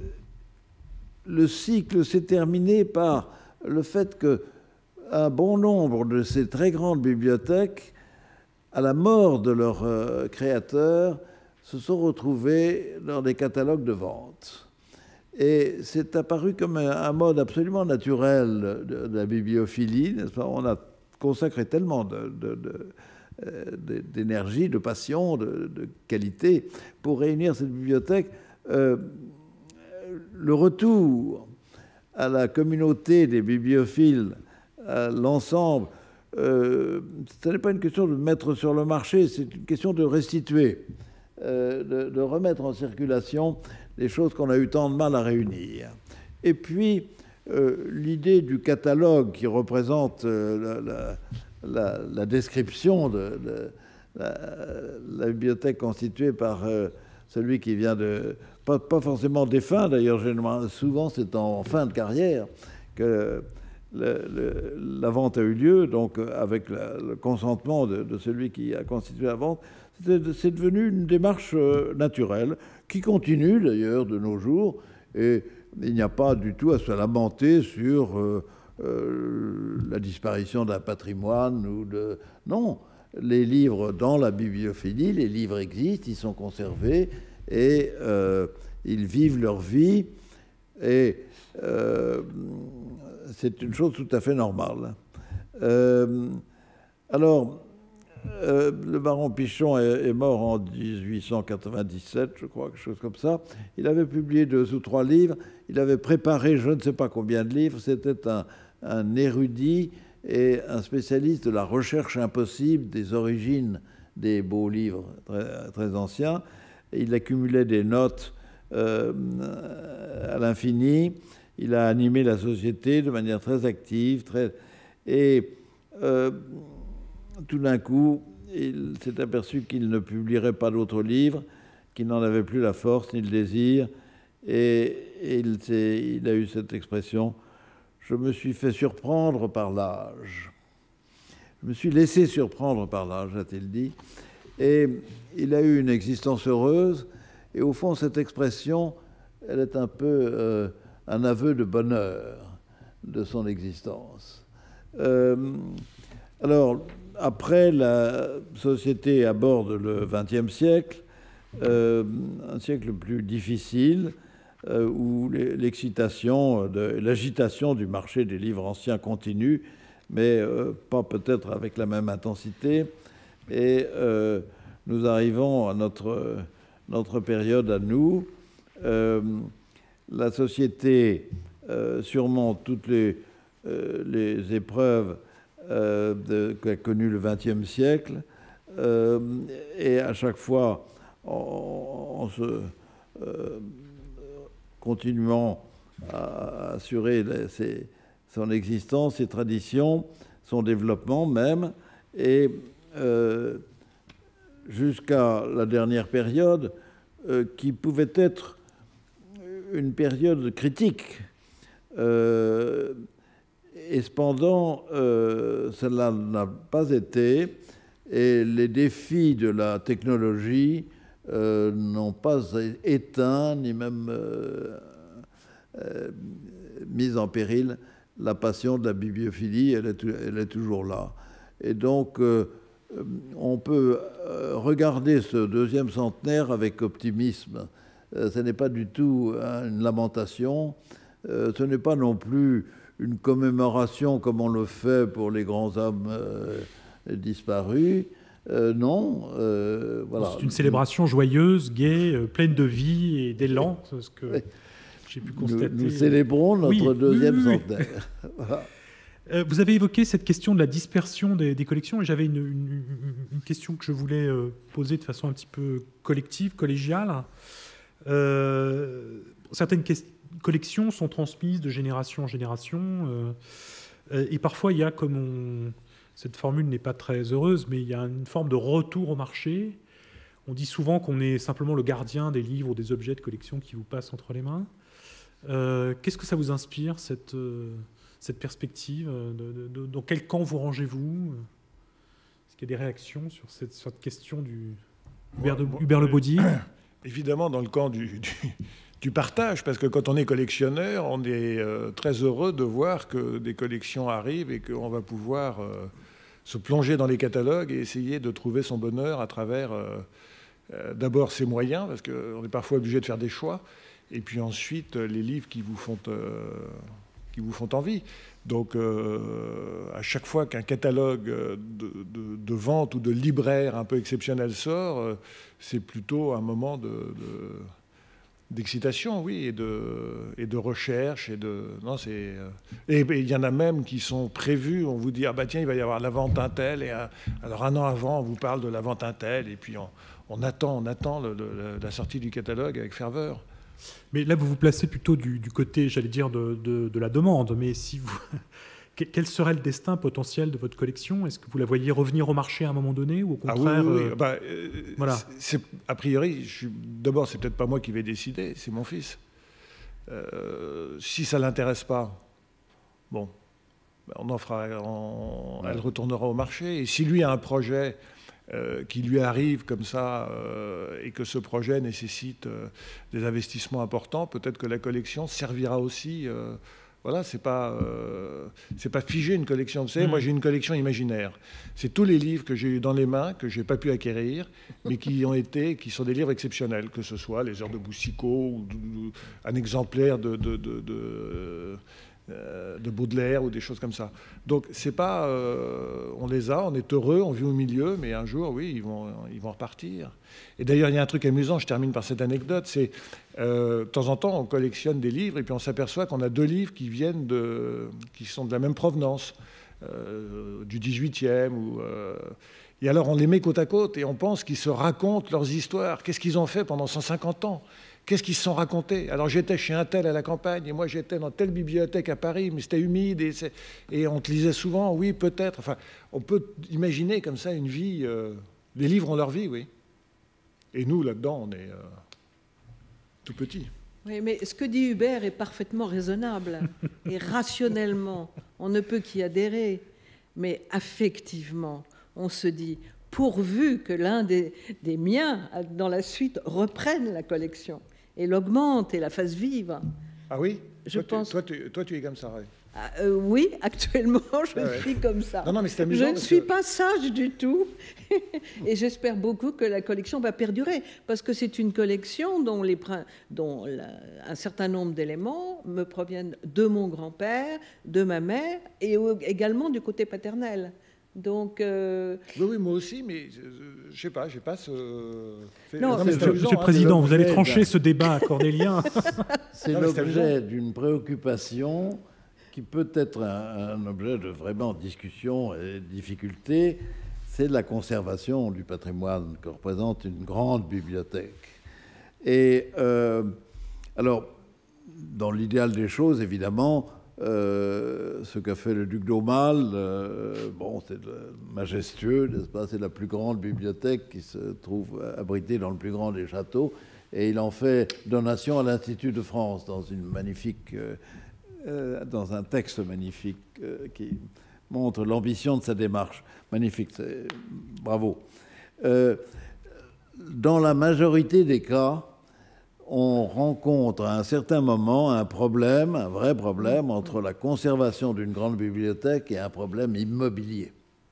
le cycle s'est terminé par le fait qu'un bon nombre de ces très grandes bibliothèques, à la mort de leurs euh, créateurs, se sont retrouvés dans des catalogues de vente. Et c'est apparu comme un, un mode absolument naturel de, de la bibliophilie, n'est-ce pas ? On a consacré tellement de, de, de, d'énergie, de passion, de, de qualité pour réunir cette bibliothèque. Euh, le retour à la communauté des bibliophiles, à l'ensemble, euh, ce n'est pas une question de mettre sur le marché, c'est une question de restituer, euh, de, de remettre en circulation les choses qu'on a eu tant de mal à réunir. Et puis, euh, l'idée du catalogue qui représente euh, la, la, la description de, de la, la bibliothèque constituée par euh, celui qui vient de... Pas, pas forcément défunt, d'ailleurs, souvent c'est en fin de carrière que le, le, la vente a eu lieu, donc avec la, le consentement de, de celui qui a constitué la vente. C'est devenu une démarche naturelle, qui continue d'ailleurs de nos jours, et il n'y a pas du tout à se lamenter sur euh, euh, la disparition d'un patrimoine ou de... Non, les livres dans la bibliophilie, les livres existent, ils sont conservés et euh, ils vivent leur vie, et euh, c'est une chose tout à fait normale. Euh, alors, euh, le baron Pichon est, est mort en dix-huit cent quatre-vingt-dix-sept, je crois, quelque chose comme ça. Il avait publié deux ou trois livres, il avait préparé je ne sais pas combien de livres, c'était un, un érudit et un spécialiste de la recherche impossible des origines des beaux livres très, très anciens. Il accumulait des notes euh, à l'infini. Il a animé la société de manière très active. Très... Et euh, tout d'un coup, il s'est aperçu qu'il ne publierait pas d'autres livres, qu'il n'en avait plus la force ni le désir. Et, et il, il a eu cette expression: je me suis fait surprendre par l'âge. Je me suis laissé surprendre par l'âge, a-t-il dit. Et il a eu une existence heureuse. Et au fond, cette expression, elle est un peu euh, un aveu de bonheur de son existence. Euh, alors, après, la société aborde le vingtième siècle, euh, un siècle plus difficile, euh, où l'excitation, l'agitation du marché des livres anciens continue, mais euh, pas peut-être avec la même intensité. Et euh, nous arrivons à notre, notre période à nous. Euh, la société euh, surmonte toutes les, euh, les épreuves euh, qu'a connues le vingtième siècle, euh, et à chaque fois, en, en se euh, continuant à assurer les, ses, son existence, ses traditions, son développement même, et euh, jusqu'à la dernière période, euh, qui pouvait être une période critique. Euh, et cependant, euh, cela n'a pas été, et les défis de la technologie euh, n'ont pas éteint, ni même euh, euh, mis en péril la passion de la bibliophilie. Elle est, elle est toujours là. Et donc, euh, on peut regarder ce deuxième centenaire avec optimisme. Ce n'est pas du tout une lamentation, ce n'est pas non plus une commémoration comme on le fait pour les grands hommes euh, disparus. Euh, non, euh, voilà. C'est une célébration joyeuse, gaie, euh, pleine de vie et d'élan, ce que oui. j'ai pu constater. Nous, nous célébrons notre oui, deuxième oui, oui, centenaire. Voilà. Euh, vous avez évoqué cette question de la dispersion des, des collections, et j'avais une, une, une question que je voulais euh, poser de façon un petit peu collective, collégiale. Euh, certaines collections sont transmises de génération en génération, euh, et parfois il y a, comme on, cette formule n'est pas très heureuse, mais il y a une forme de retour au marché. On dit souvent qu'on est simplement le gardien des livres ou des objets de collection qui vous passent entre les mains. Euh, Qu'est-ce que ça vous inspire, cette, euh, cette perspective de, de, de, dans quel camp vous rangez-vous? Est-ce qu'il y a des réactions sur cette, sur cette question du Hubert, de, bon, Hubert Le Baudier? Évidemment, dans le camp du, du, du partage, parce que quand on est collectionneur, on est euh, très heureux de voir que des collections arrivent et qu'on va pouvoir euh, se plonger dans les catalogues et essayer de trouver son bonheur à travers euh, euh, d'abord ses moyens, parce qu'on est parfois obligé de faire des choix, et puis ensuite les livres qui vous font, euh, qui vous font envie. Donc euh, à chaque fois qu'un catalogue de, de, de vente ou de libraire un peu exceptionnel sort, euh, c'est plutôt un moment de, de, d'excitation, oui, et de, et de recherche. Et de, non, c'est, euh, et il y en a même qui sont prévus. On vous dit, ah bah tiens, il va y avoir la vente un tel. Et un, alors un an avant, on vous parle de la vente un tel. Et puis on, on attend, on attend le, le, la sortie du catalogue avec ferveur. Mais là, vous vous placez plutôt du, du côté, j'allais dire, de, de, de la demande. Mais si vous... quel serait le destin potentiel de votre collection? Est-ce que vous la voyez revenir au marché à un moment donné, ou au contraire? Ah oui, oui, oui. Euh... Bah, euh, voilà. C'est, a priori, je suis... d'abord, c'est peut-être pas moi qui vais décider, c'est mon fils. Euh, si ça l'intéresse pas, bon, on en fera, on, elle retournera au marché. Et si lui a un projet euh, qui lui arrive comme ça euh, et que ce projet nécessite euh, des investissements importants, peut-être que la collection servira aussi. Euh, voilà, c'est pas, euh, c'est pas figé une collection. Vous savez, mmh. moi j'ai une collection imaginaire. C'est tous les livres que j'ai eu dans les mains, que j'ai pas pu acquérir, mais qui ont été, qui sont des livres exceptionnels, que ce soit les Heures de Boucicaut ou, ou un exemplaire de, de, de, de de Baudelaire ou des choses comme ça. Donc c'est pas, euh, on les a, on est heureux, on vit au milieu, mais un jour, oui, ils vont, ils vont repartir. Et d'ailleurs, il y a un truc amusant, je termine par cette anecdote, c'est euh, de temps en temps, on collectionne des livres et puis on s'aperçoit qu'on a deux livres qui viennent de, qui sont de la même provenance, euh, du dix-huitième ou euh, et alors on les met côte à côte et on pense qu'ils se racontent leurs histoires. Qu'est-ce qu'ils ont fait pendant cent cinquante ans? Qu'est-ce qu'ils se sont racontés? Alors j'étais chez un tel à la campagne, et moi j'étais dans telle bibliothèque à Paris, mais c'était humide, et, et on te lisait souvent, oui, peut-être. Enfin, on peut imaginer comme ça une vie. Euh, les livres ont leur vie, oui. Et nous, là-dedans, on est euh, tout petits. Oui, mais ce que dit Hubert est parfaitement raisonnable. Et rationnellement, on ne peut qu'y adhérer. Mais affectivement, on se dit, pourvu que l'un des, des miens, dans la suite, reprenne la collection et l'augmente et la fasse vivre. Ah oui? Je toi, pense... tu, toi, tu, toi, tu es comme ça, oui. Ah, euh, oui, actuellement, je ah ouais. suis comme ça. Non, non, mais c'est amusant. Je ne suis que... pas sage du tout. Et j'espère beaucoup que la collection va perdurer, parce que c'est une collection dont, les, dont la, un certain nombre d'éléments me proviennent de mon grand-père, de ma mère, et également du côté paternel. Donc, euh... oui, oui, moi aussi, mais je ne sais pas, j'ai pas ce. Non, non mais Monsieur amusant, le hein, Président, vous allez trancher ce débat cordélien. C'est l'objet d'une préoccupation qui peut être un, un objet de vraiment discussion et de difficulté. C'est la conservation du patrimoine que représente une grande bibliothèque. Et euh, alors, dans l'idéal des choses, évidemment. Euh, ce qu'a fait le duc d'Aumale, euh, bon, c'est majestueux, n'est-ce pas? C'est la plus grande bibliothèque qui se trouve abritée dans le plus grand des châteaux, et il en fait donation à l'Institut de France dans une magnifique, euh, euh, dans un texte magnifique euh, qui montre l'ambition de sa démarche. Magnifique, bravo. Euh, dans la majorité des cas, on rencontre à un certain moment un problème, un vrai problème, entre la conservation d'une grande bibliothèque et un problème immobilier.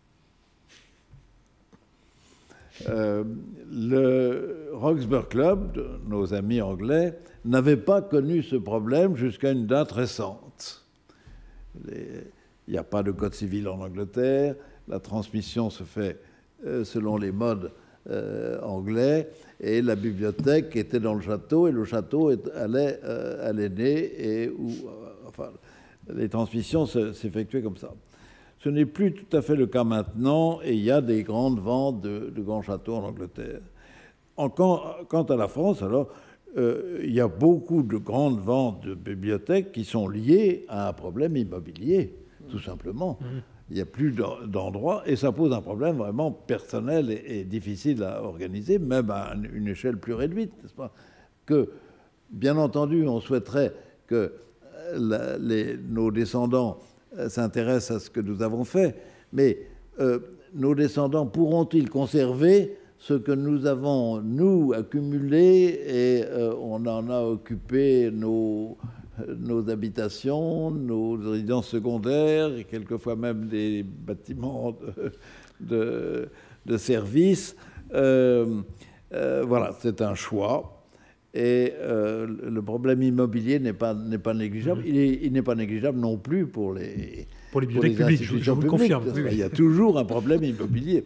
Euh, le Roxburgh Club, de nos amis anglais, n'avait pas connu ce problème jusqu'à une date récente. Les, il n'y a pas de code civil en Angleterre, la transmission se fait euh, selon les modes euh, anglais, et la bibliothèque était dans le château, et le château est, allait euh, à l'aîné, et où, euh, enfin, les transmissions s'effectuaient comme ça. Ce n'est plus tout à fait le cas maintenant, et il y a des grandes ventes de, de grands châteaux en Angleterre. En, quant, quant à la France, alors, euh, il y a beaucoup de grandes ventes de bibliothèques qui sont liées à un problème immobilier, tout simplement. Mmh. Il n'y a plus d'endroits, et ça pose un problème vraiment personnel et, et difficile à organiser, même à une échelle plus réduite, n'est-ce pas? Que, bien entendu, on souhaiterait que la, les, nos descendants s'intéressent à ce que nous avons fait, mais euh, nos descendants pourront-ils conserver ce que nous avons, nous, accumulé, et euh, on en a occupé nos... nos habitations, nos résidences secondaires, et quelquefois même des bâtiments de, de, de service. Euh, euh, voilà, c'est un choix. Et euh, le problème immobilier n'est pas, n'est pas négligeable. Il, est, il n'est pas négligeable non plus pour les, pour les bibliothèques publiques, je, je vous le confirme. Oui, oui. Il y a toujours un problème immobilier.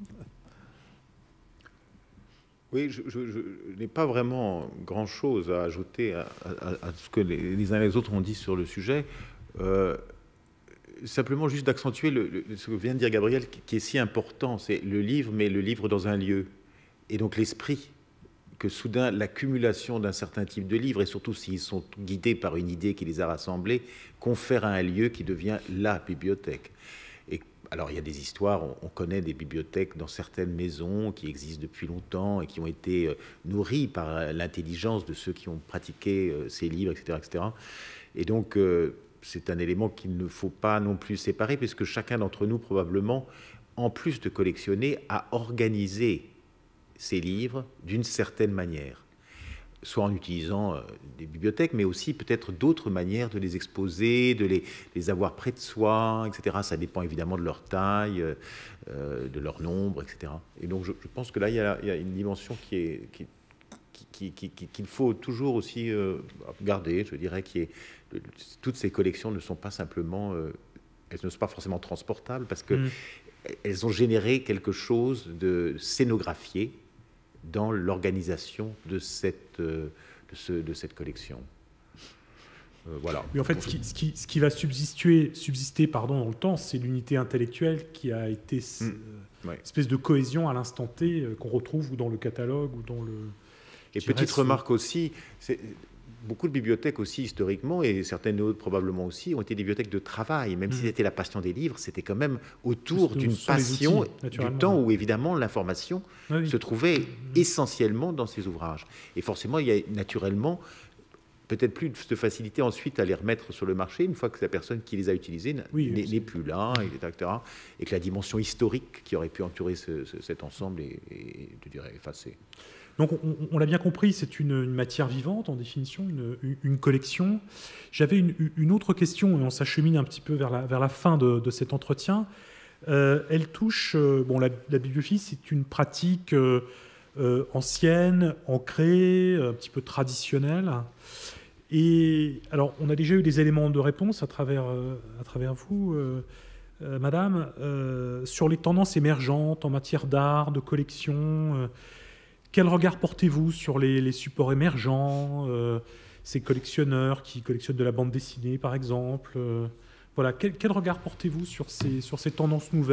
Oui, je, je, je n'ai pas vraiment grand-chose à ajouter à, à, à ce que les, les uns et les autres ont dit sur le sujet. Euh, simplement juste d'accentuer le, le, ce que vient de dire Gabriel, qui, qui est si important, c'est le livre, mais le livre dans un lieu. Et donc l'esprit, que soudain l'accumulation d'un certain type de livres, et surtout s'ils sont guidés par une idée qui les a rassemblés, confère à un lieu qui devient la bibliothèque. Et alors, il y a des histoires, on, on connaît des bibliothèques dans certaines maisons qui existent depuis longtemps et qui ont été euh, nourries par l'intelligence de ceux qui ont pratiqué euh, ces livres, et cetera, et cetera. Et donc, euh, c'est un élément qu'il ne faut pas non plus séparer, puisque chacun d'entre nous, probablement, en plus de collectionner, a organisé ses livres d'une certaine manière, soit en utilisant euh, des bibliothèques, mais aussi peut-être d'autres manières de les exposer, de les, les avoir près de soi, et cetera. Ça dépend évidemment de leur taille, euh, de leur nombre, et cetera. Et donc je, je pense que là, il y a, il y a une dimension qui est... Qui, Qu'il qui, qui, qui faut toujours aussi euh, garder, je dirais, qui est, toutes ces collections ne sont pas simplement, euh, elles ne sont pas forcément transportables, parce qu'elles mmh. ont généré quelque chose de scénographié dans l'organisation de cette, euh, de, ce, de cette collection. Euh, voilà. Mais en fait, ce qui, ce qui, ce qui va subsister, subsister pardon, dans le temps, c'est l'unité intellectuelle qui a été mmh. euh, ouais. espèce de cohésion à l'instant T euh, qu'on retrouve ou dans le catalogue ou dans le... Et petite remarque aussi, beaucoup de bibliothèques aussi historiquement, et certaines autres probablement aussi, ont été des bibliothèques de travail. Même mmh. si c'était la passion des livres, c'était quand même autour d'une passion outils, du temps où évidemment l'information ah oui. se trouvait mmh. essentiellement dans ces ouvrages. Et forcément, il y a naturellement peut-être plus de facilité ensuite à les remettre sur le marché une fois que la personne qui les a utilisés oui, n'est, n'est plus là, et cetera. Et que la dimension historique qui aurait pu entourer ce, ce, cet ensemble est, est, je dirais, effacée. Donc, on, on l'a bien compris, c'est une, une matière vivante, en définition, une, une collection. J'avais une, une autre question, et on s'achemine un petit peu vers la, vers la fin de, de cet entretien. Euh, elle touche... Euh, bon, la, la bibliophilie, c'est une pratique euh, euh, ancienne, ancrée, un petit peu traditionnelle. Et alors, on a déjà eu des éléments de réponse à travers, euh, à travers vous, euh, euh, Madame, euh, sur les tendances émergentes en matière d'art, de collection... Euh, Quel regard portez-vous sur les, les supports émergents, euh, ces collectionneurs qui collectionnent de la bande dessinée, par exemple euh, Voilà, quel, quel regard portez-vous sur ces, sur ces tendances nouvelles ?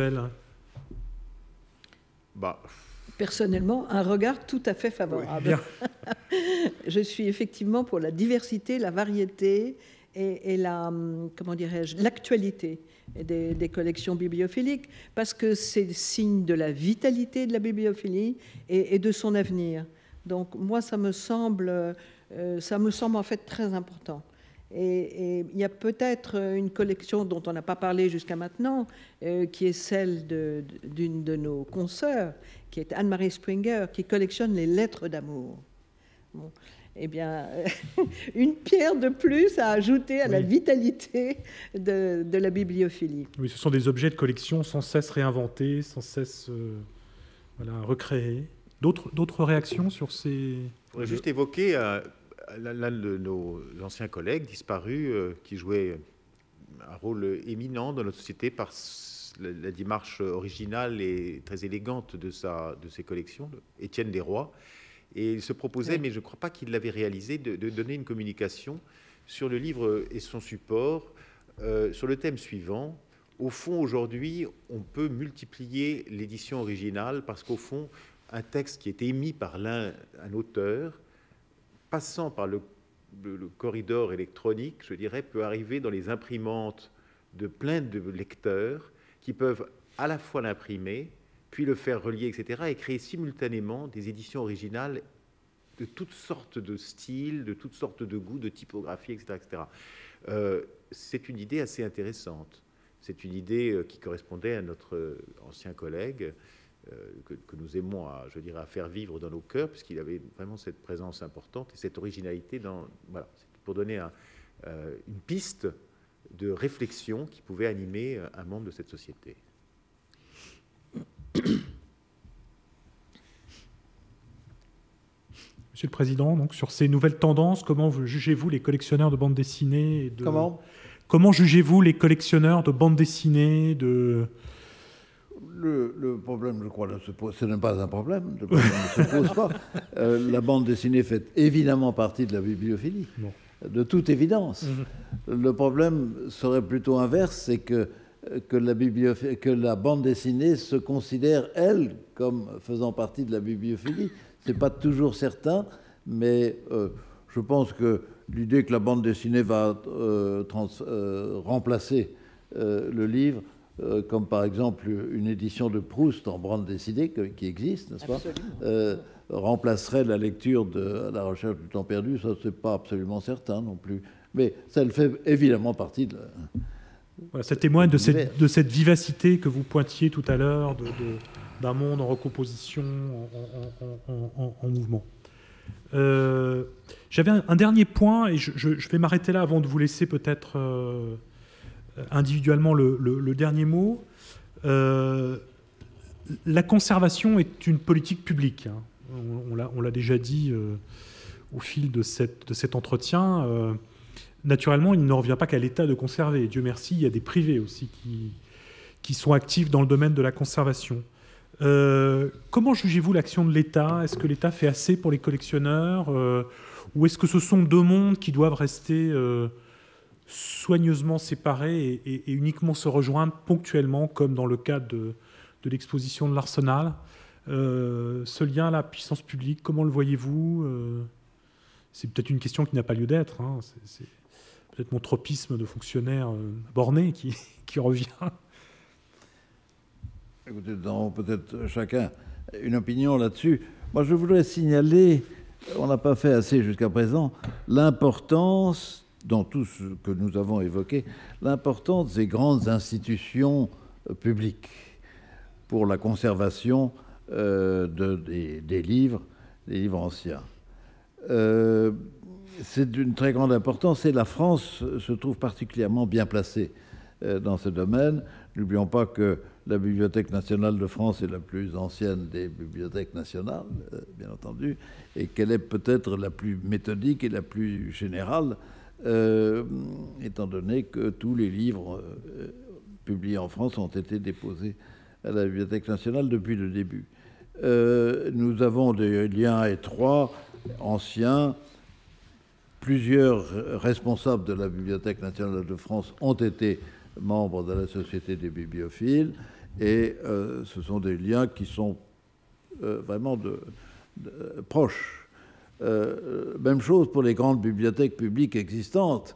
Bah. Personnellement, un regard tout à fait favorable. Oui, je suis effectivement pour la diversité, la variété et, et la, comment dirais-je, l'actualité des, des collections bibliophiliques, parce que c'est le signe de la vitalité de la bibliophilie et, et de son avenir. Donc moi, ça me semble, euh, ça me semble en fait très important. Et, et il y a peut-être une collection dont on n'a pas parlé jusqu'à maintenant, euh, qui est celle de, d'une de nos consoeurs, qui est Anne-Marie Springer, qui collectionne les lettres d'amour. Bon. Eh bien, une pierre de plus à ajouter à oui. la vitalité de, de la bibliophilie. Oui, ce sont des objets de collection sans cesse réinventés, sans cesse euh, voilà, recréés. D'autres, d'autres réactions sur ces... Je voudrais juste évoquer euh, l'un de nos anciens collègues disparus euh, qui jouait un rôle éminent dans notre société par la, la démarche originale et très élégante de, sa, de ses collections, Étienne Desrois. Et il se proposait, oui. mais je ne crois pas qu'il l'avait réalisé, de, de donner une communication sur le livre et son support, euh, sur le thème suivant. Au fond, aujourd'hui, on peut multiplier l'édition originale parce qu'au fond, un texte qui est émis par l'un, un auteur, passant par le, le, le corridor électronique, je dirais, peut arriver dans les imprimantes de plein de lecteurs qui peuvent à la fois l'imprimer, puis le faire relier, et cetera, et créer simultanément des éditions originales de toutes sortes de styles, de toutes sortes de goûts, de typographie, et cetera, et cetera. Euh, c'est une idée assez intéressante. C'est une idée qui correspondait à notre ancien collègue, euh, que, que nous aimons à, je dirais, à faire vivre dans nos cœurs, puisqu'il avait vraiment cette présence importante et cette originalité dans, voilà, pour donner un, euh, une piste de réflexion qui pouvait animer un membre de cette société. Monsieur le Président, donc, sur ces nouvelles tendances, comment jugez-vous les collectionneurs de bandes dessinées et de... Comment Comment jugez-vous les collectionneurs de bandes dessinées de... le, le problème, je crois, se pose, ce n'est pas un problème, le problème ne se pose pas. Euh, la bande dessinée fait évidemment partie de la bibliophilie, bon. de toute évidence. Mmh. Le problème serait plutôt inverse, c'est que Que la, que la bande dessinée se considère, elle, comme faisant partie de la bibliophilie. Ce n'est pas toujours certain, mais euh, je pense que l'idée que la bande dessinée va euh, trans, euh, remplacer euh, le livre, euh, comme par exemple une édition de Proust en bande dessinée que, qui existe, n'est-ce pas, euh, remplacerait la lecture de La Recherche du temps perdu, ça c'est pas absolument certain non plus. Mais ça le fait évidemment partie de la... Voilà, ça témoigne de cette, de cette vivacité que vous pointiez tout à l'heure, de, de, d'un monde en recomposition, en, en, en, en, en mouvement. Euh, j'avais un, un dernier point, et je, je, je vais m'arrêter là avant de vous laisser peut-être euh, individuellement le, le, le dernier mot. Euh, la conservation est une politique publique. Hein. On, on, l'a, on l'a déjà dit euh, au fil de, cette, de cet entretien. Euh, naturellement, il ne revient pas qu'à l'État de conserver. Dieu merci, il y a des privés aussi qui, qui sont actifs dans le domaine de la conservation. Euh, comment jugez-vous l'action de l'État? Est-ce que l'État fait assez pour les collectionneurs euh, ou est-ce que ce sont deux mondes qui doivent rester euh, soigneusement séparés et, et, et uniquement se rejoindre ponctuellement, comme dans le cas de, de l'exposition de l'Arsenal? euh, Ce lien à la puissance publique, comment le voyez-vous? euh, C'est peut-être une question qui n'a pas lieu d'être. Hein. C'est, c'est peut-être mon tropisme de fonctionnaire euh, borné qui, qui revient. Écoutez, nous avons peut-être chacun une opinion là-dessus. Moi, je voudrais signaler, on n'a pas fait assez jusqu'à présent, l'importance, dans tout ce que nous avons évoqué, l'importance des grandes institutions publiques pour la conservation euh, de, des, des livres, des livres anciens. Euh, c'est d'une très grande importance et la France se trouve particulièrement bien placée euh, dans ce domaine. N'oublions pas que la Bibliothèque nationale de France est la plus ancienne des bibliothèques nationales, euh, bien entendu, et qu'elle est peut-être la plus méthodique et la plus générale, euh, étant donné que tous les livres euh, publiés en France ont été déposés à la Bibliothèque nationale depuis le début. Euh, nous avons des liens étroits, anciens. Plusieurs responsables de la Bibliothèque nationale de France ont été membres de la Société des bibliophiles, et euh, ce sont des liens qui sont euh, vraiment de, de, proches. Euh, même chose pour les grandes bibliothèques publiques existantes.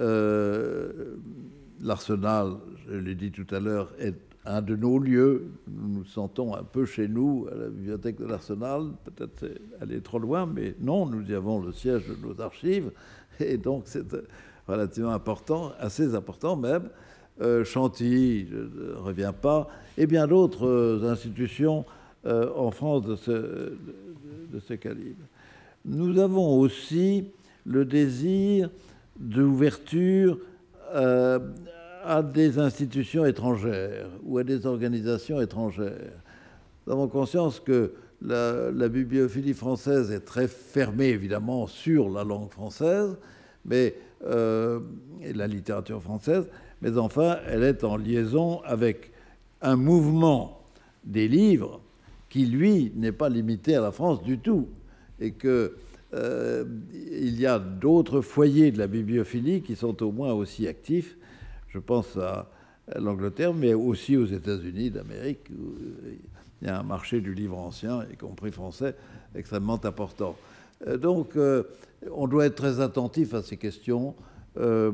Euh, L'Arsenal, je l'ai dit tout à l'heure, est un de nos lieux. Nous nous sentons un peu chez nous, à la bibliothèque de l'Arsenal. Peut-être aller trop loin, mais non, nous y avons le siège de nos archives, et donc c'est relativement important, assez important même. Euh, Chantilly, je ne reviens pas, et bien d'autres euh, institutions euh, en France de ce, de, de ce calibre. Nous avons aussi le désir d'ouverture euh, à des institutions étrangères ou à des organisations étrangères. Nous avons conscience que la, la bibliophilie française est très fermée, évidemment, sur la langue française, mais, euh, et la littérature française, mais enfin, elle est en liaison avec un mouvement des livres qui, lui, n'est pas limité à la France du tout, et qu'il euh, y a d'autres foyers de la bibliophilie qui sont au moins aussi actifs. Je pense à l'Angleterre, mais aussi aux États-Unis d'Amérique, où il y a un marché du livre ancien, y compris français, extrêmement important. Donc, euh, on doit être très attentif à ces questions. Euh,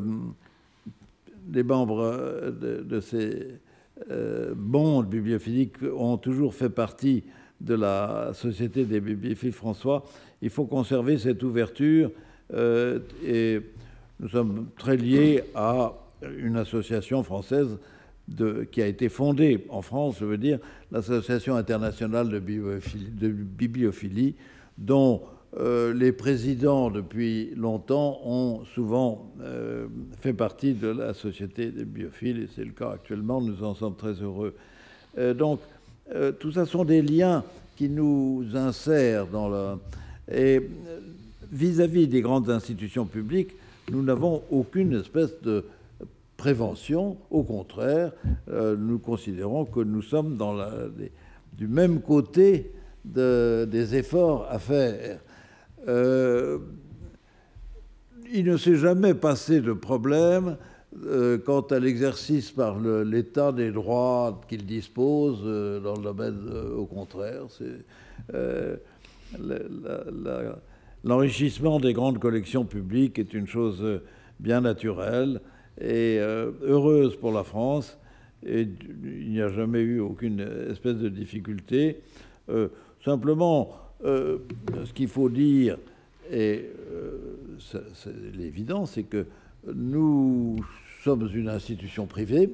les membres de, de ces euh, mondes bibliophiliques ont toujours fait partie de la Société des bibliophiles François. Il faut conserver cette ouverture euh, et nous sommes très liés à une association française de, qui a été fondée en France, je veux dire, l'Association internationale de bibliophilie, de bibliophilie dont euh, les présidents depuis longtemps ont souvent euh, fait partie de la Société des bibliophiles, et c'est le cas actuellement, nous en sommes très heureux. Euh, donc, euh, tout ça sont des liens qui nous insèrent dans la... Et vis-à-vis des grandes institutions publiques, nous n'avons aucune espèce de prévention. Au contraire, euh, nous considérons que nous sommes dans la, des, du même côté de, des efforts à faire. Euh, il ne s'est jamais passé de problème euh, quant à l'exercice par le, l'État des droits qu'il dispose euh, dans le domaine, euh, au contraire. C'est, euh, la, la, la, l'enrichissement des grandes collections publiques est une chose bien naturelle et euh, heureuse pour la France, et il n'y a jamais eu aucune espèce de difficulté. Euh, simplement, euh, ce qu'il faut dire, et euh, c'est, c'est l'évident, c'est que nous sommes une institution privée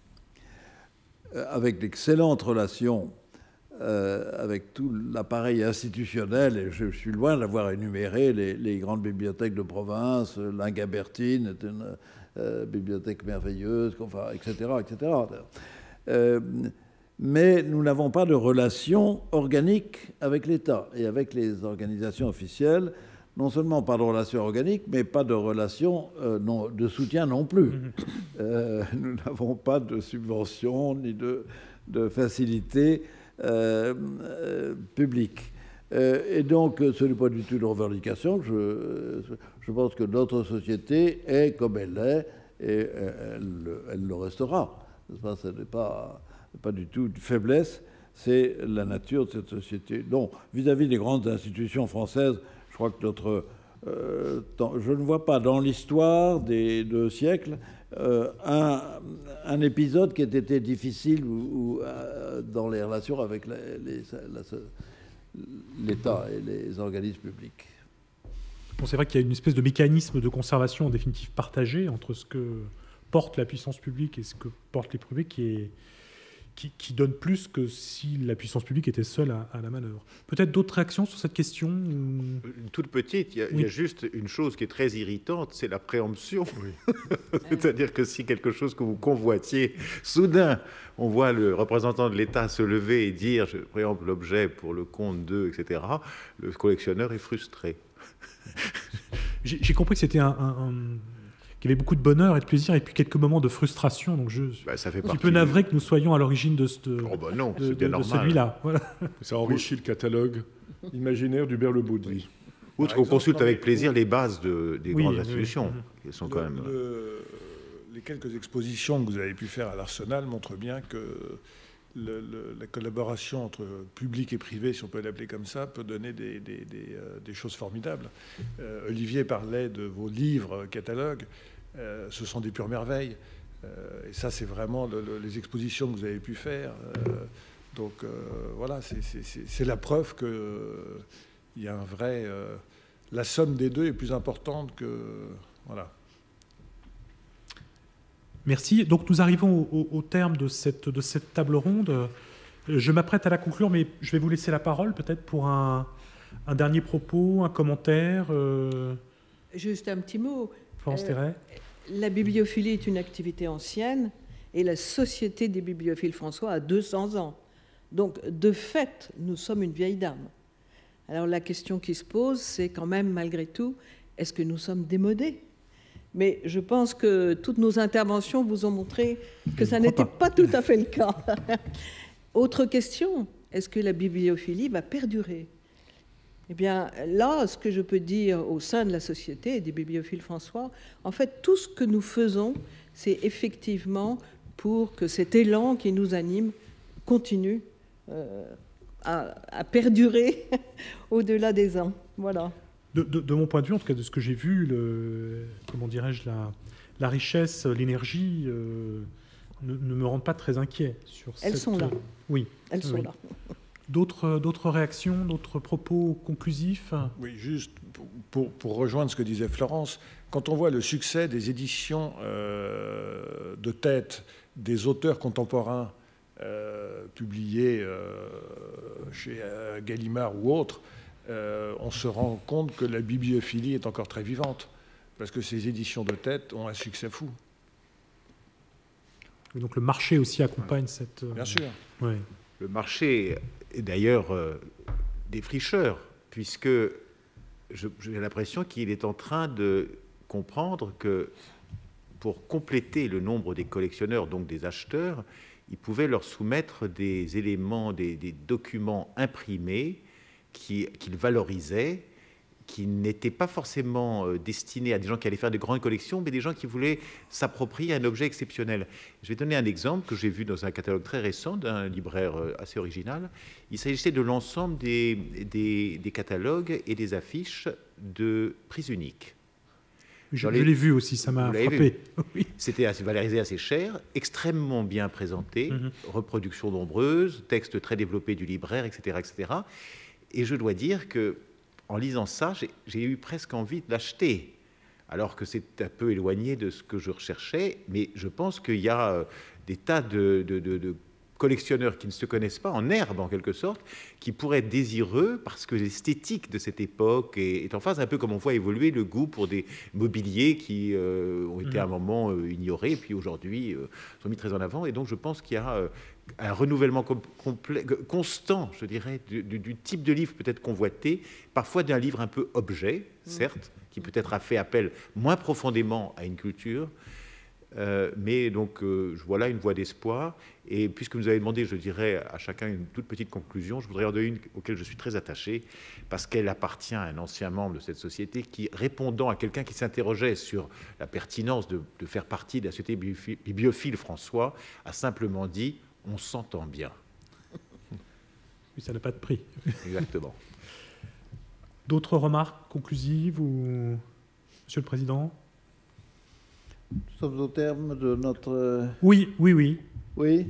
avec d'excellentes relations euh, avec tout l'appareil institutionnel, et je suis loin d'avoir énuméré les, les grandes bibliothèques de province. L'Ingabertine est une euh, bibliothèque merveilleuse, enfin, et cetera, et cetera. Euh, mais nous n'avons pas de relation organique avec l'État et avec les organisations officielles. Non seulement pas de relation organique, mais pas de relation euh, non, de soutien non plus. Euh, nous n'avons pas de subvention ni de, de facilité euh, euh, publique. Euh, et donc, ce n'est pas du tout une revendication. Je, je pense que notre société est comme elle est, et elle, elle le restera. Ce n'est pas, pas du tout une faiblesse, c'est la nature de cette société. Donc, vis-à-vis des grandes institutions françaises, je crois que notre, euh, dans, je ne vois pas dans l'histoire des deux siècles euh, un, un épisode qui ait été difficile ou, ou, euh, dans les relations avec l'État et les organismes publics. Bon, c'est vrai qu'il y a une espèce de mécanisme de conservation en définitive partagé entre ce que porte la puissance publique et ce que portent les privés qui est... Qui, qui donne plus que si la puissance publique était seule à, à la manœuvre. Peut-être d'autres réactions sur cette question ou... Une toute petite, il y, a, oui. il y a juste une chose qui est très irritante, c'est la préemption. Oui. C'est-à-dire que si quelque chose que vous convoitiez, soudain, on voit le représentant de l'État se lever et dire, je préempte l'objet pour le compte d'eux, et cetera, le collectionneur est frustré. J'ai compris que c'était un... un, un... qu'il y avait beaucoup de bonheur et de plaisir et puis quelques moments de frustration. Donc je bah, ça fait suis un petit peu navré que nous soyons à l'origine de, ce, oh bah non, de, de, de celui-là. Voilà. Ça enrichit le catalogue imaginaire d'Hubert Le Baudry. Oui. Outre qu'on consulte avec plaisir les bases de, des oui, grandes oui, institutions. Oui. Qui sont le, quand même... le, les quelques expositions que vous avez pu faire à l'Arsenal montrent bien que le, le, la collaboration entre public et privé, si on peut l'appeler comme ça, peut donner des, des, des, euh, des choses formidables. Euh, Olivier parlait de vos livres catalogues. Euh, ce sont des pures merveilles. Euh, et ça, c'est vraiment le, le, les expositions que vous avez pu faire. Euh, donc, euh, voilà, c'est la preuve qu'il euh, y a un vrai... Euh, la somme des deux est plus importante que... Voilà. Merci. Donc, nous arrivons au, au, au terme de cette, de cette table ronde. Je m'apprête à la conclure, mais je vais vous laisser la parole, peut-être, pour un, un dernier propos, un commentaire. Euh... Juste un petit mot. Florence Terray. La bibliophilie est une activité ancienne et la Société des bibliophiles François a deux cents ans. Donc, de fait, nous sommes une vieille dame. Alors, la question qui se pose, c'est quand même, malgré tout, est-ce que nous sommes démodés? Mais je pense que toutes nos interventions vous ont montré que ça n'était pas. pas tout à fait le cas. Autre question, est-ce que la bibliophilie va perdurer? Eh bien, là, ce que je peux dire au sein de la Société des bibliophiles François, en fait, tout ce que nous faisons, c'est effectivement pour que cet élan qui nous anime continue euh, à, à perdurer au-delà des ans. Voilà. De, de, de mon point de vue, en tout cas de ce que j'ai vu, le, comment dirais-je, la, la richesse, l'énergie euh, ne, ne me rendent pas très inquiet sur Elles cette... sont là. Oui. Elles sont oui. là. D'autres, d'autres réactions, d'autres propos conclusifs? Oui, juste pour, pour, pour rejoindre ce que disait Florence, quand on voit le succès des éditions euh, de tête des auteurs contemporains euh, publiés euh, chez euh, Gallimard ou autres, euh, on se rend compte que la bibliophilie est encore très vivante, parce que ces éditions de tête ont un succès fou. Et donc le marché aussi accompagne ouais. cette... Bien sûr. Ouais. Le marché est d'ailleurs euh, défricheur, puisque j'ai l'impression qu'il est en train de comprendre que pour compléter le nombre des collectionneurs, donc des acheteurs, il pouvait leur soumettre des éléments, des, des documents imprimés qu'ils qui valorisaient, qui n'étaient pas forcément destinés à des gens qui allaient faire de grandes collections, mais des gens qui voulaient s'approprier un objet exceptionnel. Je vais donner un exemple que j'ai vu dans un catalogue très récent d'un libraire assez original. Il s'agissait de l'ensemble des, des, des catalogues et des affiches de Prise Unique. Je, je l'ai vu aussi, ça m'a frappé. Oui. C'était assez valorisé, assez cher, extrêmement bien présenté, mm-hmm. reproductions nombreuses, texte très développé du libraire, et cetera, et cetera. Et je dois dire que en lisant ça, j'ai eu presque envie de l'acheter, alors que c'est un peu éloigné de ce que je recherchais. Mais je pense qu'il y a des tas de, de, de, de collectionneurs qui ne se connaissent pas, en herbe en quelque sorte, qui pourraient être désireux parce que l'esthétique de cette époque est, est en phase, un peu comme on voit évoluer le goût pour des mobiliers qui euh, ont été à un moment euh, ignorés et puis aujourd'hui euh, sont mis très en avant. Et donc je pense qu'il y a euh, un renouvellement complet, constant, je dirais, du, du, du type de livre peut-être convoité, parfois d'un livre un peu objet, certes, qui peut-être a fait appel moins profondément à une culture. Euh, mais donc euh, voilà une voie d'espoir, et puisque vous avez demandé, je dirais à chacun une toute petite conclusion, je voudrais en donner une auquel je suis très attaché parce qu'elle appartient à un ancien membre de cette société qui, répondant à quelqu'un qui s'interrogeait sur la pertinence de, de faire partie de la société bibliophile, François, a simplement dit « on s'entend bien ». Oui, ça n'a pas de prix. Exactement. D'autres remarques conclusives, ou Monsieur le Président? Nous sommes au terme de notre... Oui, oui, oui. Oui.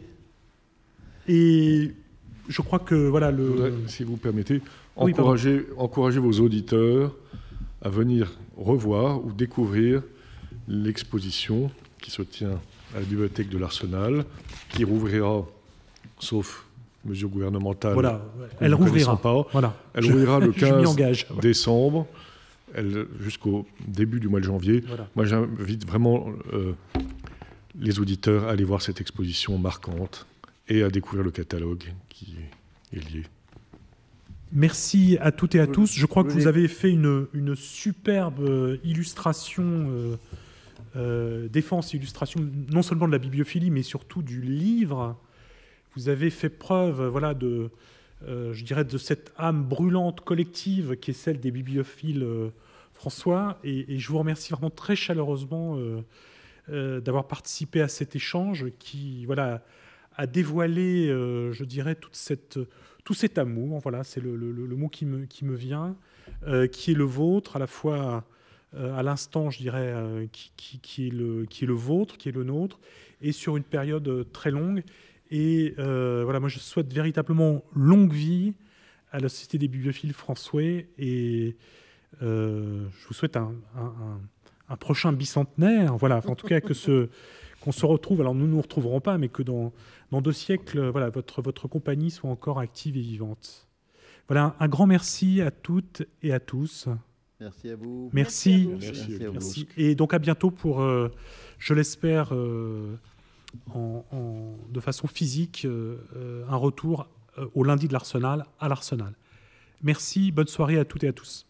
Et je crois que, voilà, le... Voudrais, si vous permettez, oui, encourager, encourager vos auditeurs à venir revoir ou découvrir l'exposition qui se tient à la bibliothèque de l'Arsenal, qui rouvrira, sauf mesure gouvernementale, voilà, elle rouvrira. Pas, voilà. Elle je, rouvrira le quinze décembre. Jusqu'au début du mois de janvier. Voilà. Moi, j'invite vraiment euh, les auditeurs à aller voir cette exposition marquante et à découvrir le catalogue qui est lié. Merci à toutes et à tous. Je crois que vous avez fait une, une superbe illustration, euh, euh, défense et illustration, non seulement de la bibliophilie, mais surtout du livre. Vous avez fait preuve, voilà, de... Euh, je dirais, de cette âme brûlante collective qui est celle des bibliophiles euh, François. Et, et je vous remercie vraiment très chaleureusement euh, euh, d'avoir participé à cet échange qui, voilà, a dévoilé, euh, je dirais, toute cette, tout cet amour. Voilà, c'est le, le, le mot qui me, qui me vient, euh, qui est le vôtre, à la fois euh, à l'instant, je dirais, euh, qui, qui, qui, est le, qui est le vôtre, qui est le nôtre, et sur une période très longue. Et euh, voilà, moi je souhaite véritablement longue vie à la Société des bibliophiles François, et euh, je vous souhaite un, un, un prochain bicentenaire. Voilà, enfin, en tout cas que ce, qu'on se retrouve. Alors nous ne nous retrouverons pas, mais que dans, dans deux siècles, voilà, votre, votre compagnie soit encore active et vivante. Voilà, un, un grand merci à toutes et à tous. Merci à vous. Merci. Merci, à vous. merci. Merci à vous. merci. Et donc à bientôt pour, euh, je l'espère. Euh, En, en, de façon physique, euh, un retour euh, au lundi de l'Arsenal à l'Arsenal. Merci, bonne soirée à toutes et à tous.